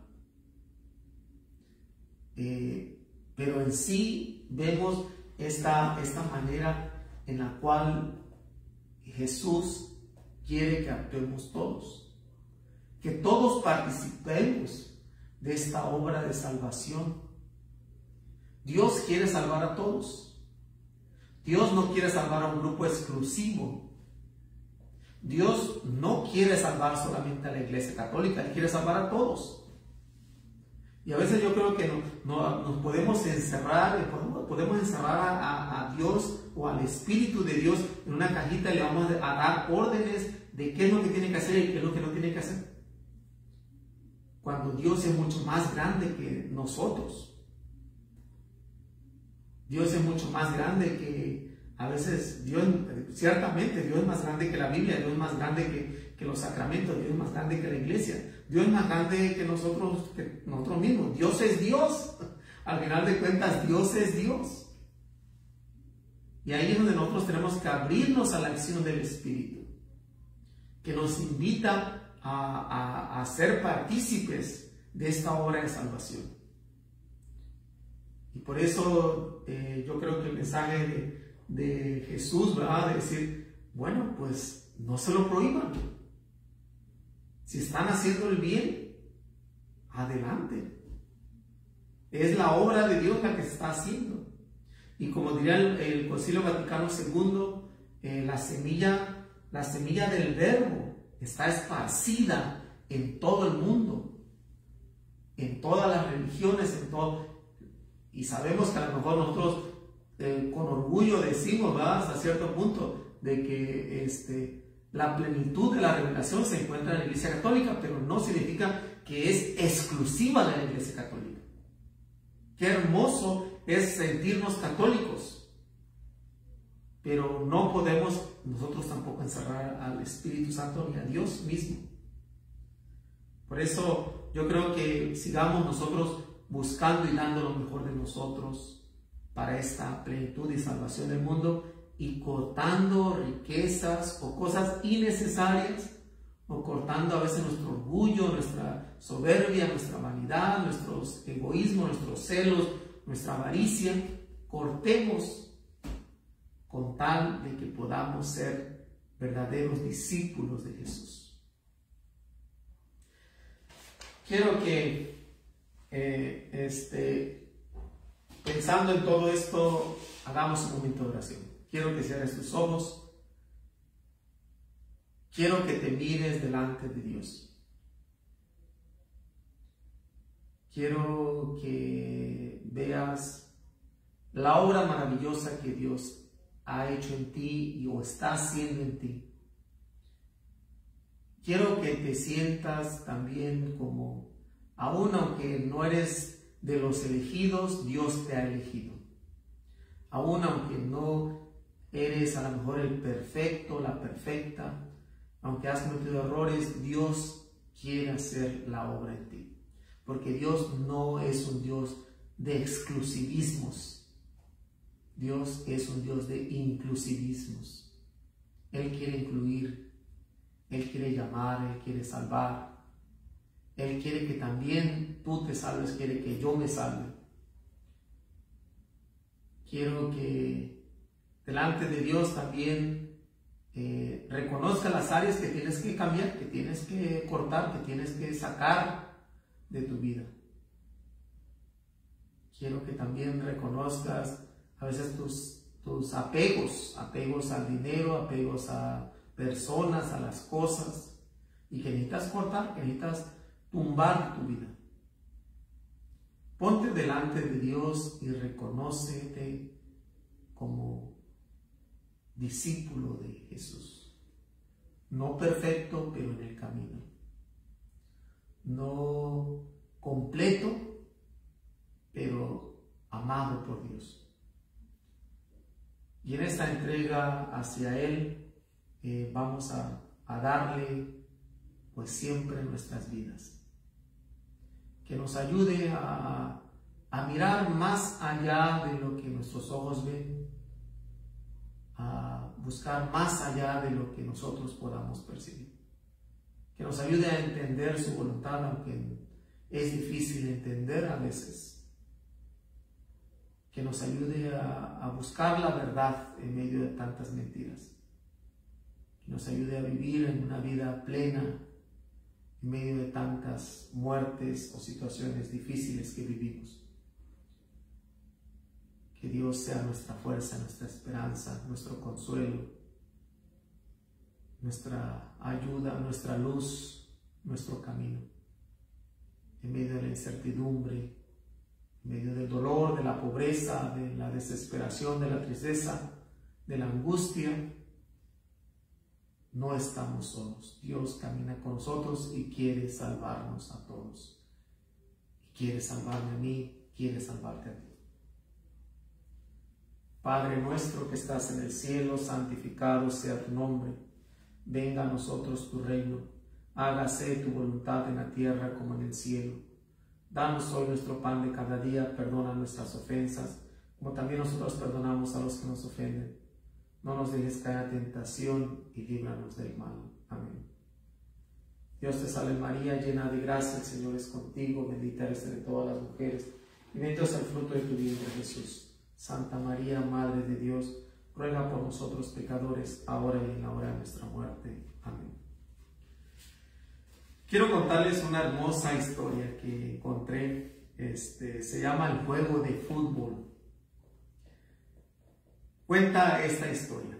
Speaker 3: Eh, pero en sí vemos esta, esta manera en la cual Jesús quiere que actuemos todos, que todos participemos de esta obra de salvación. Dios quiere salvar a todos. Dios no quiere salvar a un grupo exclusivo. Dios no quiere salvar solamente a la Iglesia Católica, Él quiere salvar a todos. Y a veces yo creo que no, no, nos podemos encerrar, podemos, podemos encerrar a, a, a Dios o al Espíritu de Dios en una cajita y le vamos a dar órdenes de qué es lo que tiene que hacer y qué es lo que no tiene que hacer. Cuando Dios es mucho más grande que nosotros. Dios es mucho más grande que, a veces, Dios, ciertamente Dios es más grande que la Biblia, Dios es más grande que, que los sacramentos, Dios es más grande que la iglesia, Dios es más grande que nosotros, que nosotros mismos. Dios es Dios. Al final de cuentas, Dios es Dios. Y ahí es donde nosotros tenemos que abrirnos a la acción del Espíritu, que nos invita a, a, a ser partícipes de esta obra de salvación. Y por eso eh, yo creo que el mensaje de, de Jesús, ¿verdad? De decir, bueno, pues no se lo prohíban. Si están haciendo el bien, adelante. Es la obra de Dios la que se está haciendo. Y como diría el, el Concilio Vaticano segundo, eh, la semilla, la semilla del verbo está esparcida en todo el mundo, en todas las religiones, en todo. Y sabemos que a lo mejor nosotros eh, con orgullo decimos, ¿verdad? Hasta cierto punto, de que este, la plenitud de la revelación se encuentra en la Iglesia Católica, pero no significa que es exclusiva de la Iglesia Católica. Qué hermoso es sentirnos católicos, pero no podemos nosotros tampoco encerrar al Espíritu Santo ni a Dios mismo. Por eso yo creo que sigamos nosotros buscando y dando lo mejor de nosotros para esta plenitud y salvación del mundo, y cortando riquezas o cosas innecesarias, o cortando a veces nuestro orgullo, nuestra soberbia, nuestra vanidad, nuestros egoísmos, nuestros celos, nuestra avaricia. Cortemos con tal de que podamos ser verdaderos discípulos de Jesús. Quiero que eh, este, pensando en todo esto, hagamos un momento de oración. Quiero que cierres tus ojos. Quiero que te mires delante de Dios. Quiero que veas la obra maravillosa que Dios ha hecho en ti y o está haciendo en ti. Quiero que te sientas también como, aun aunque no eres de los elegidos, Dios te ha elegido. Aun aunque no eres a lo mejor el perfecto, la perfecta, aunque has cometido errores, Dios quiere hacer la obra en ti. Porque Dios no es un Dios de exclusivismos. Dios es un Dios de inclusivismos. Él quiere incluir, Él quiere llamar, Él quiere salvar. Él quiere que también tú te salves, quiere que yo me salve. Quiero que delante de Dios también Eh, reconozca las áreas que tienes que cambiar, que tienes que cortar, que tienes que sacar de tu vida. Quiero que también reconozcas a veces tus, tus apegos, apegos al dinero, apegos a personas, a las cosas, y que necesitas cortar, que necesitas tumbar tu vida. Ponte delante de Dios y reconócete como discípulo de Jesús, no perfecto, pero en el camino, no completo, pero amado por Dios. Y en esta entrega hacia Él eh, vamos a, a darle pues siempre nuestras vidas, que nos ayude a, a mirar más allá de lo que nuestros ojos ven, a buscar más allá de lo que nosotros podamos percibir, que nos ayude a entender su voluntad, aunque es difícil entender a veces, que nos ayude a, a buscar la verdad en medio de tantas mentiras, que nos ayude a vivir en una vida plena en medio de tantas muertes o situaciones difíciles que vivimos. Que Dios sea nuestra fuerza, nuestra esperanza, nuestro consuelo, nuestra ayuda, nuestra luz, nuestro camino. En medio de la incertidumbre, en medio del dolor, de la pobreza, de la desesperación, de la tristeza, de la angustia, no estamos solos. Dios camina con nosotros y quiere salvarnos a todos. Y quiere salvarme a mí, quiere salvarte a ti. Padre nuestro que estás en el cielo, santificado sea tu nombre. Venga a nosotros tu reino. Hágase tu voluntad en la tierra como en el cielo. Danos hoy nuestro pan de cada día. Perdona nuestras ofensas, como también nosotros perdonamos a los que nos ofenden. No nos dejes caer en tentación y líbranos del mal. Amén. Dios te salve María, llena de gracia, el Señor es contigo. Bendita eres entre todas las mujeres, y bendito es el fruto de tu vientre, Jesús. Santa María, Madre de Dios, ruega por nosotros pecadores, ahora y en la hora de nuestra muerte. Amén. Quiero contarles una hermosa historia que encontré. Este, se llama El juego de fútbol. Cuenta esta historia.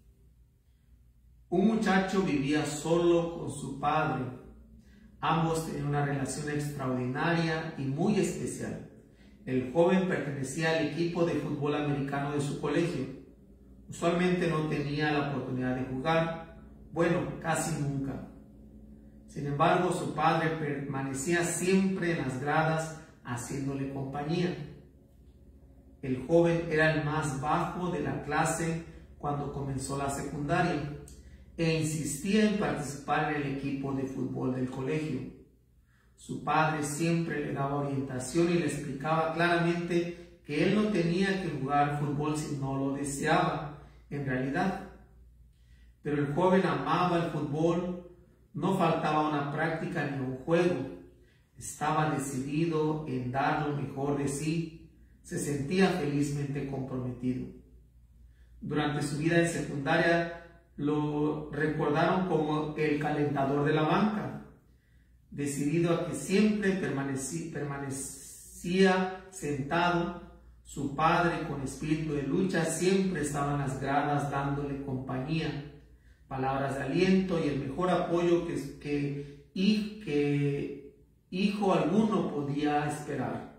Speaker 3: Un muchacho vivía solo con su padre. Ambos tenían una relación extraordinaria y muy especial. El joven pertenecía al equipo de fútbol americano de su colegio. Usualmente no tenía la oportunidad de jugar, bueno, casi nunca. Sin embargo, su padre permanecía siempre en las gradas haciéndole compañía. El joven era el más bajo de la clase cuando comenzó la secundaria e insistía en participar en el equipo de fútbol del colegio. Su padre siempre le daba orientación y le explicaba claramente que él no tenía que jugar fútbol si no lo deseaba, en realidad. Pero el joven amaba el fútbol, no faltaba una práctica ni un juego. Estaba decidido en dar lo mejor de sí, se sentía felizmente comprometido. Durante su vida en secundaria lo recordaron como el calentador de la banca, decidido a que siempre permanecía, permanecía sentado. Su padre, con espíritu de lucha, siempre estaba en las gradas dándole compañía, palabras de aliento y el mejor apoyo que, que, y que hijo alguno podía esperar.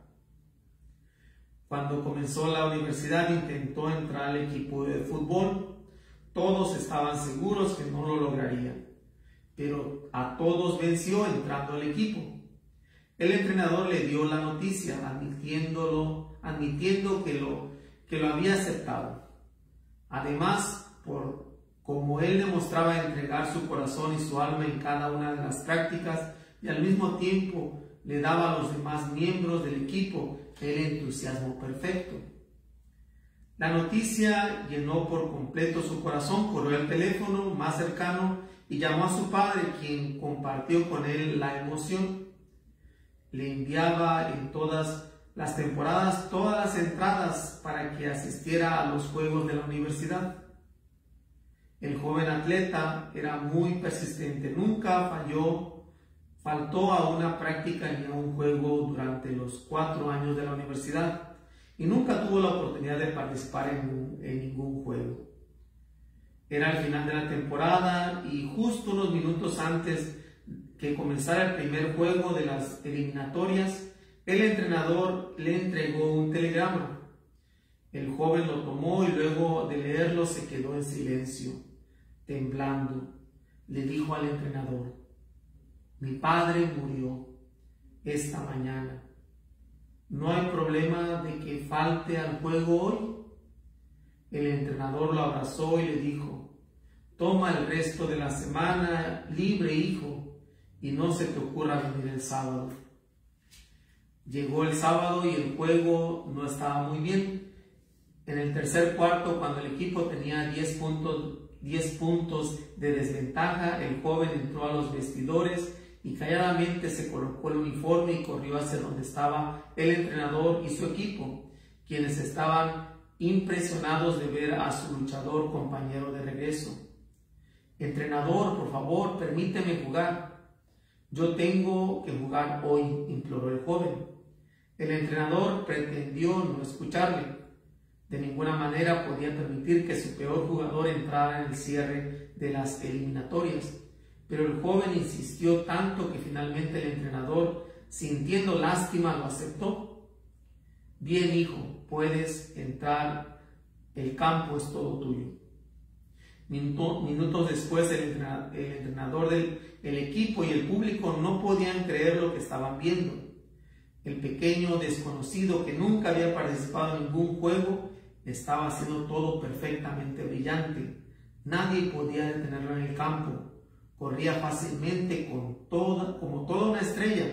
Speaker 3: Cuando comenzó la universidad intentó entrar al equipo de fútbol. Todos estaban seguros que no lo lograría, pero a todos venció entrando al equipo. El entrenador le dio la noticia, admitiéndolo, admitiendo que lo, que lo había aceptado. Además, por como él demostraba entregar su corazón y su alma en cada una de las prácticas y al mismo tiempo le daba a los demás miembros del equipo el entusiasmo perfecto. La noticia llenó por completo su corazón, corrió al teléfono más cercano y llamó a su padre, quien compartió con él la emoción. Le enviaba en todas las temporadas todas las entradas para que asistiera a los juegos de la universidad. El joven atleta era muy persistente, nunca falló, faltó a una práctica ni a un juego durante los cuatro años de la universidad y nunca tuvo la oportunidad de participar en, en ningún juego. Era el final de la temporada y justo unos minutos antes que comenzara el primer juego de las eliminatorias, el entrenador le entregó un telegrama. El joven lo tomó y luego de leerlo se quedó en silencio, temblando. Le dijo al entrenador: mi padre murió esta mañana. ¿No hay problema de que falte al juego hoy? El entrenador lo abrazó y le dijo: toma el resto de la semana libre, hijo, y no se te ocurra venir el sábado. Llegó el sábado y el juego no estaba muy bien. En el tercer cuarto, cuando el equipo tenía diez puntos, diez puntos de desventaja, el joven entró a los vestidores y calladamente se colocó el uniforme y corrió hacia donde estaba el entrenador y su equipo, quienes estaban impresionados de ver a su luchador compañero de regreso. Entrenador, por favor, permíteme jugar. Yo tengo que jugar hoy, imploró el joven. El entrenador pretendió no escucharle. De ninguna manera podía permitir que su peor jugador entrara en el cierre de las eliminatorias. Pero el joven insistió tanto que finalmente el entrenador, sintiendo lástima, lo aceptó. Bien, hijo, puedes entrar, el campo es todo tuyo. Minuto, minutos después, el entrenador, el entrenador del el equipo y el público no podían creer lo que estaban viendo. El pequeño desconocido que nunca había participado en ningún juego estaba haciendo todo perfectamente brillante. Nadie podía detenerlo en el campo. Corría fácilmente con toda, como toda una estrella.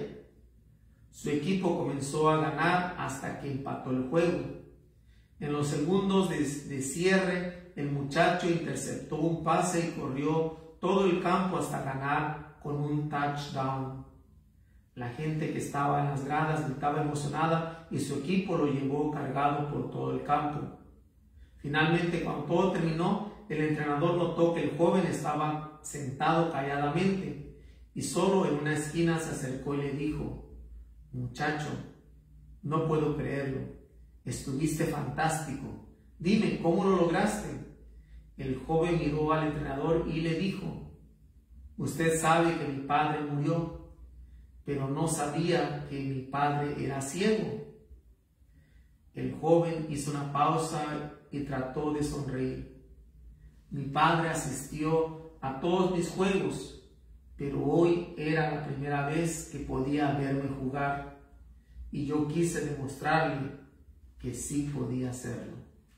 Speaker 3: Su equipo comenzó a ganar hasta que empató el juego. En los segundos de, de cierre, el muchacho interceptó un pase y corrió todo el campo hasta ganar con un touchdown. La gente que estaba en las gradas gritaba emocionada y su equipo lo llevó cargado por todo el campo. Finalmente, cuando todo terminó, el entrenador notó que el joven estaba sentado calladamente y solo en una esquina se acercó y le dijo: muchacho, no puedo creerlo, estuviste fantástico, dime, ¿cómo lo lograste? El joven miró al entrenador y le dijo: usted sabe que mi padre murió, pero no sabía que mi padre era ciego. El joven hizo una pausa y trató de sonreír. Mi padre asistió a todos mis juegos, pero hoy era la primera vez que podía verme jugar y yo quise demostrarle que sí podía hacerlo.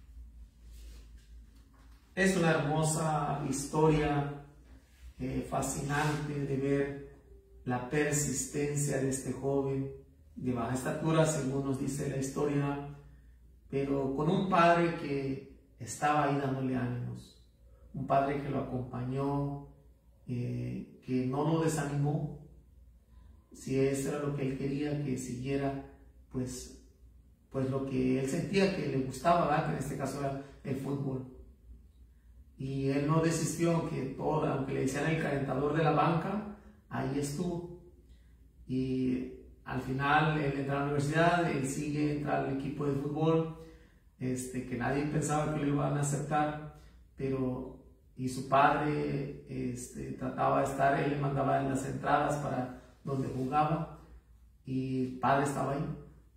Speaker 3: Es una hermosa historia eh, fascinante de ver la persistencia de este joven de baja estatura, según nos dice la historia, pero con un padre que estaba ahí dándole ánimos, un padre que lo acompañó, eh, que no lo desanimó. Si eso era lo que él quería, que siguiera pues, pues lo que él sentía que le gustaba, ¿verdad? Que en este caso era el fútbol. Y él no desistió, que todo, aunque le decían el calentador de la banca, ahí estuvo. Y al final él entra a la universidad, él sigue, entra al equipo de fútbol, este, que nadie pensaba que lo iban a aceptar, pero y su padre este, trataba de estar, él le mandaba en las entradas para donde jugaba, y el padre estaba ahí.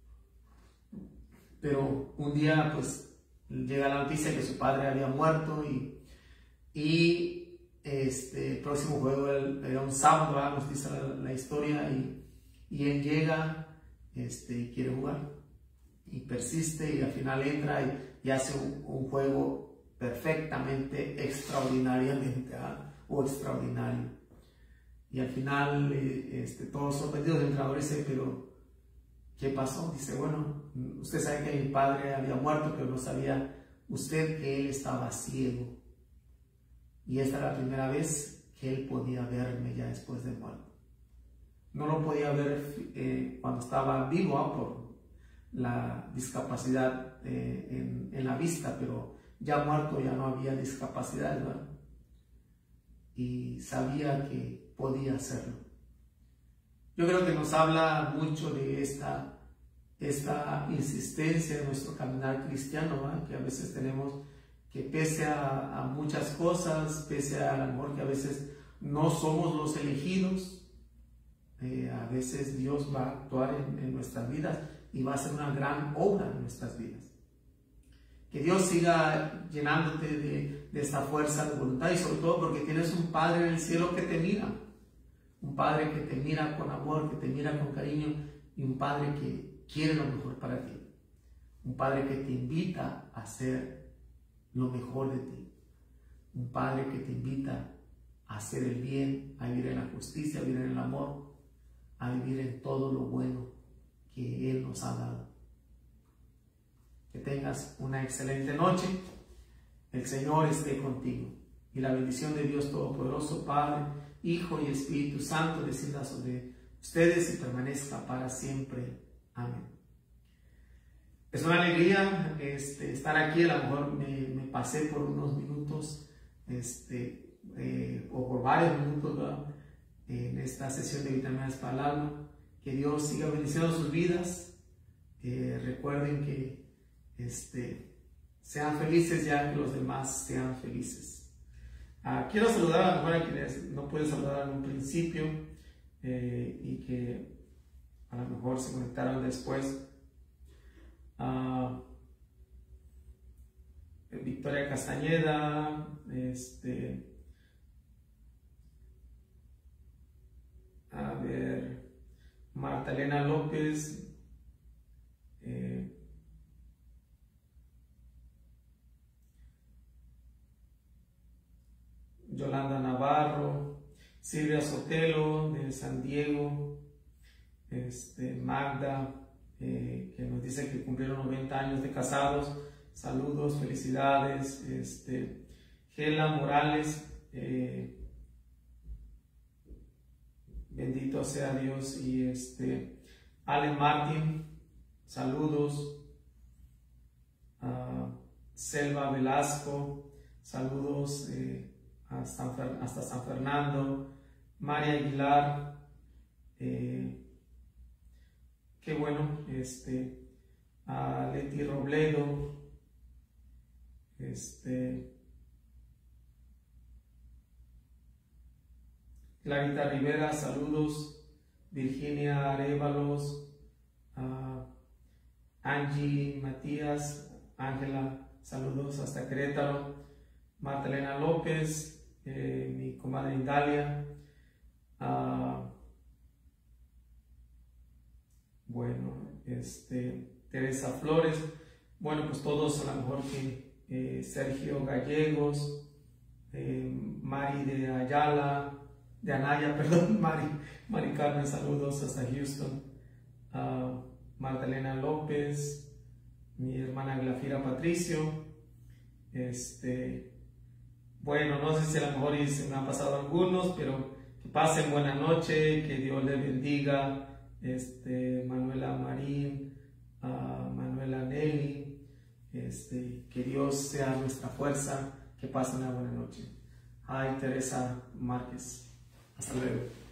Speaker 3: Pero un día pues llega la noticia que su padre había muerto, y Y este, el próximo juego era un sábado, ¿verdad? Nos dice la, la historia, y, y él llega este, y quiere jugar, y persiste, y al final entra y, y hace un, un juego perfectamente, extraordinariamente, ¿verdad? O extraordinario. Y al final eh, este, todos sorprendidos, el entrenador dice, pero ¿qué pasó? Dice, bueno, usted sabe que mi padre había muerto, pero no sabía usted que él estaba ciego. Y esta era la primera vez que él podía verme ya después de muerto. No lo podía ver eh, cuando estaba vivo, ¿eh? Por la discapacidad eh, en, en la vista, pero ya muerto ya no había discapacidad, ¿verdad? Y sabía que podía hacerlo. Yo creo que nos habla mucho de esta, esta insistencia en nuestro caminar cristiano, ¿verdad? Que a veces tenemos, que pese a, a muchas cosas, pese al amor que a veces no somos los elegidos, eh, a veces Dios va a actuar en, en nuestras vidas y va a hacer una gran obra en nuestras vidas. Que Dios siga llenándote de, de esta fuerza de voluntad, y sobre todo porque tienes un Padre en el cielo que te mira, un Padre que te mira con amor, que te mira con cariño, y un Padre que quiere lo mejor para ti, un Padre que te invita a hacer lo mejor de ti, un Padre que te invita a hacer el bien, a vivir en la justicia, a vivir en el amor, a vivir en todo lo bueno que Él nos ha dado. Que tengas una excelente noche, el Señor esté contigo, y la bendición de Dios Todopoderoso, Padre, Hijo y Espíritu Santo descienda sobre ustedes y permanezca para siempre. Amén. Es una alegría este, estar aquí. A lo mejor me, me pasé por unos minutos este, eh, o por varios minutos, ¿verdad? En esta sesión de Vitaminas para el Alma. Que Dios siga bendiciendo sus vidas. Eh, recuerden que este, sean felices ya que los demás sean felices. Ah, quiero saludar a lo mejor a quienes no pude saludar en un principio eh, y que a lo mejor se conectaron después. Uh, Victoria Castañeda, este, a ver, Marta Elena López, eh, Yolanda Navarro, Silvia Sotelo de San Diego, este, Magda, Eh, que nos dice que cumplieron noventa años de casados. Saludos, felicidades. este, Gela Morales, eh, bendito sea Dios. Y este, Ale Martín, saludos. uh, Selva Velasco, saludos eh, hasta, hasta San Fernando. María Aguilar, eh, qué bueno, este, a Leti Robledo, este, Clarita Rivera, saludos. Virginia Arévalos, uh, Angie Matías, Ángela, saludos hasta Querétaro. Marta Elena López, eh, mi comadre Indalia. Uh, Bueno, este, Teresa Flores, bueno, pues todos a lo mejor que eh, Sergio Gallegos, eh, Mari de Ayala, de Anaya, perdón, Mari, Mari Carmen, saludos hasta Houston. Uh, Magdalena López, mi hermana Glafira Patricio. Este, bueno, no sé si a lo mejor se me han pasado algunos, pero que pasen buena noche, que Dios les bendiga. Este, Manuela Marín, uh, Manuela Nelly, este, que Dios sea nuestra fuerza, que pasen una buena noche. Ay, Teresa Márquez, hasta luego.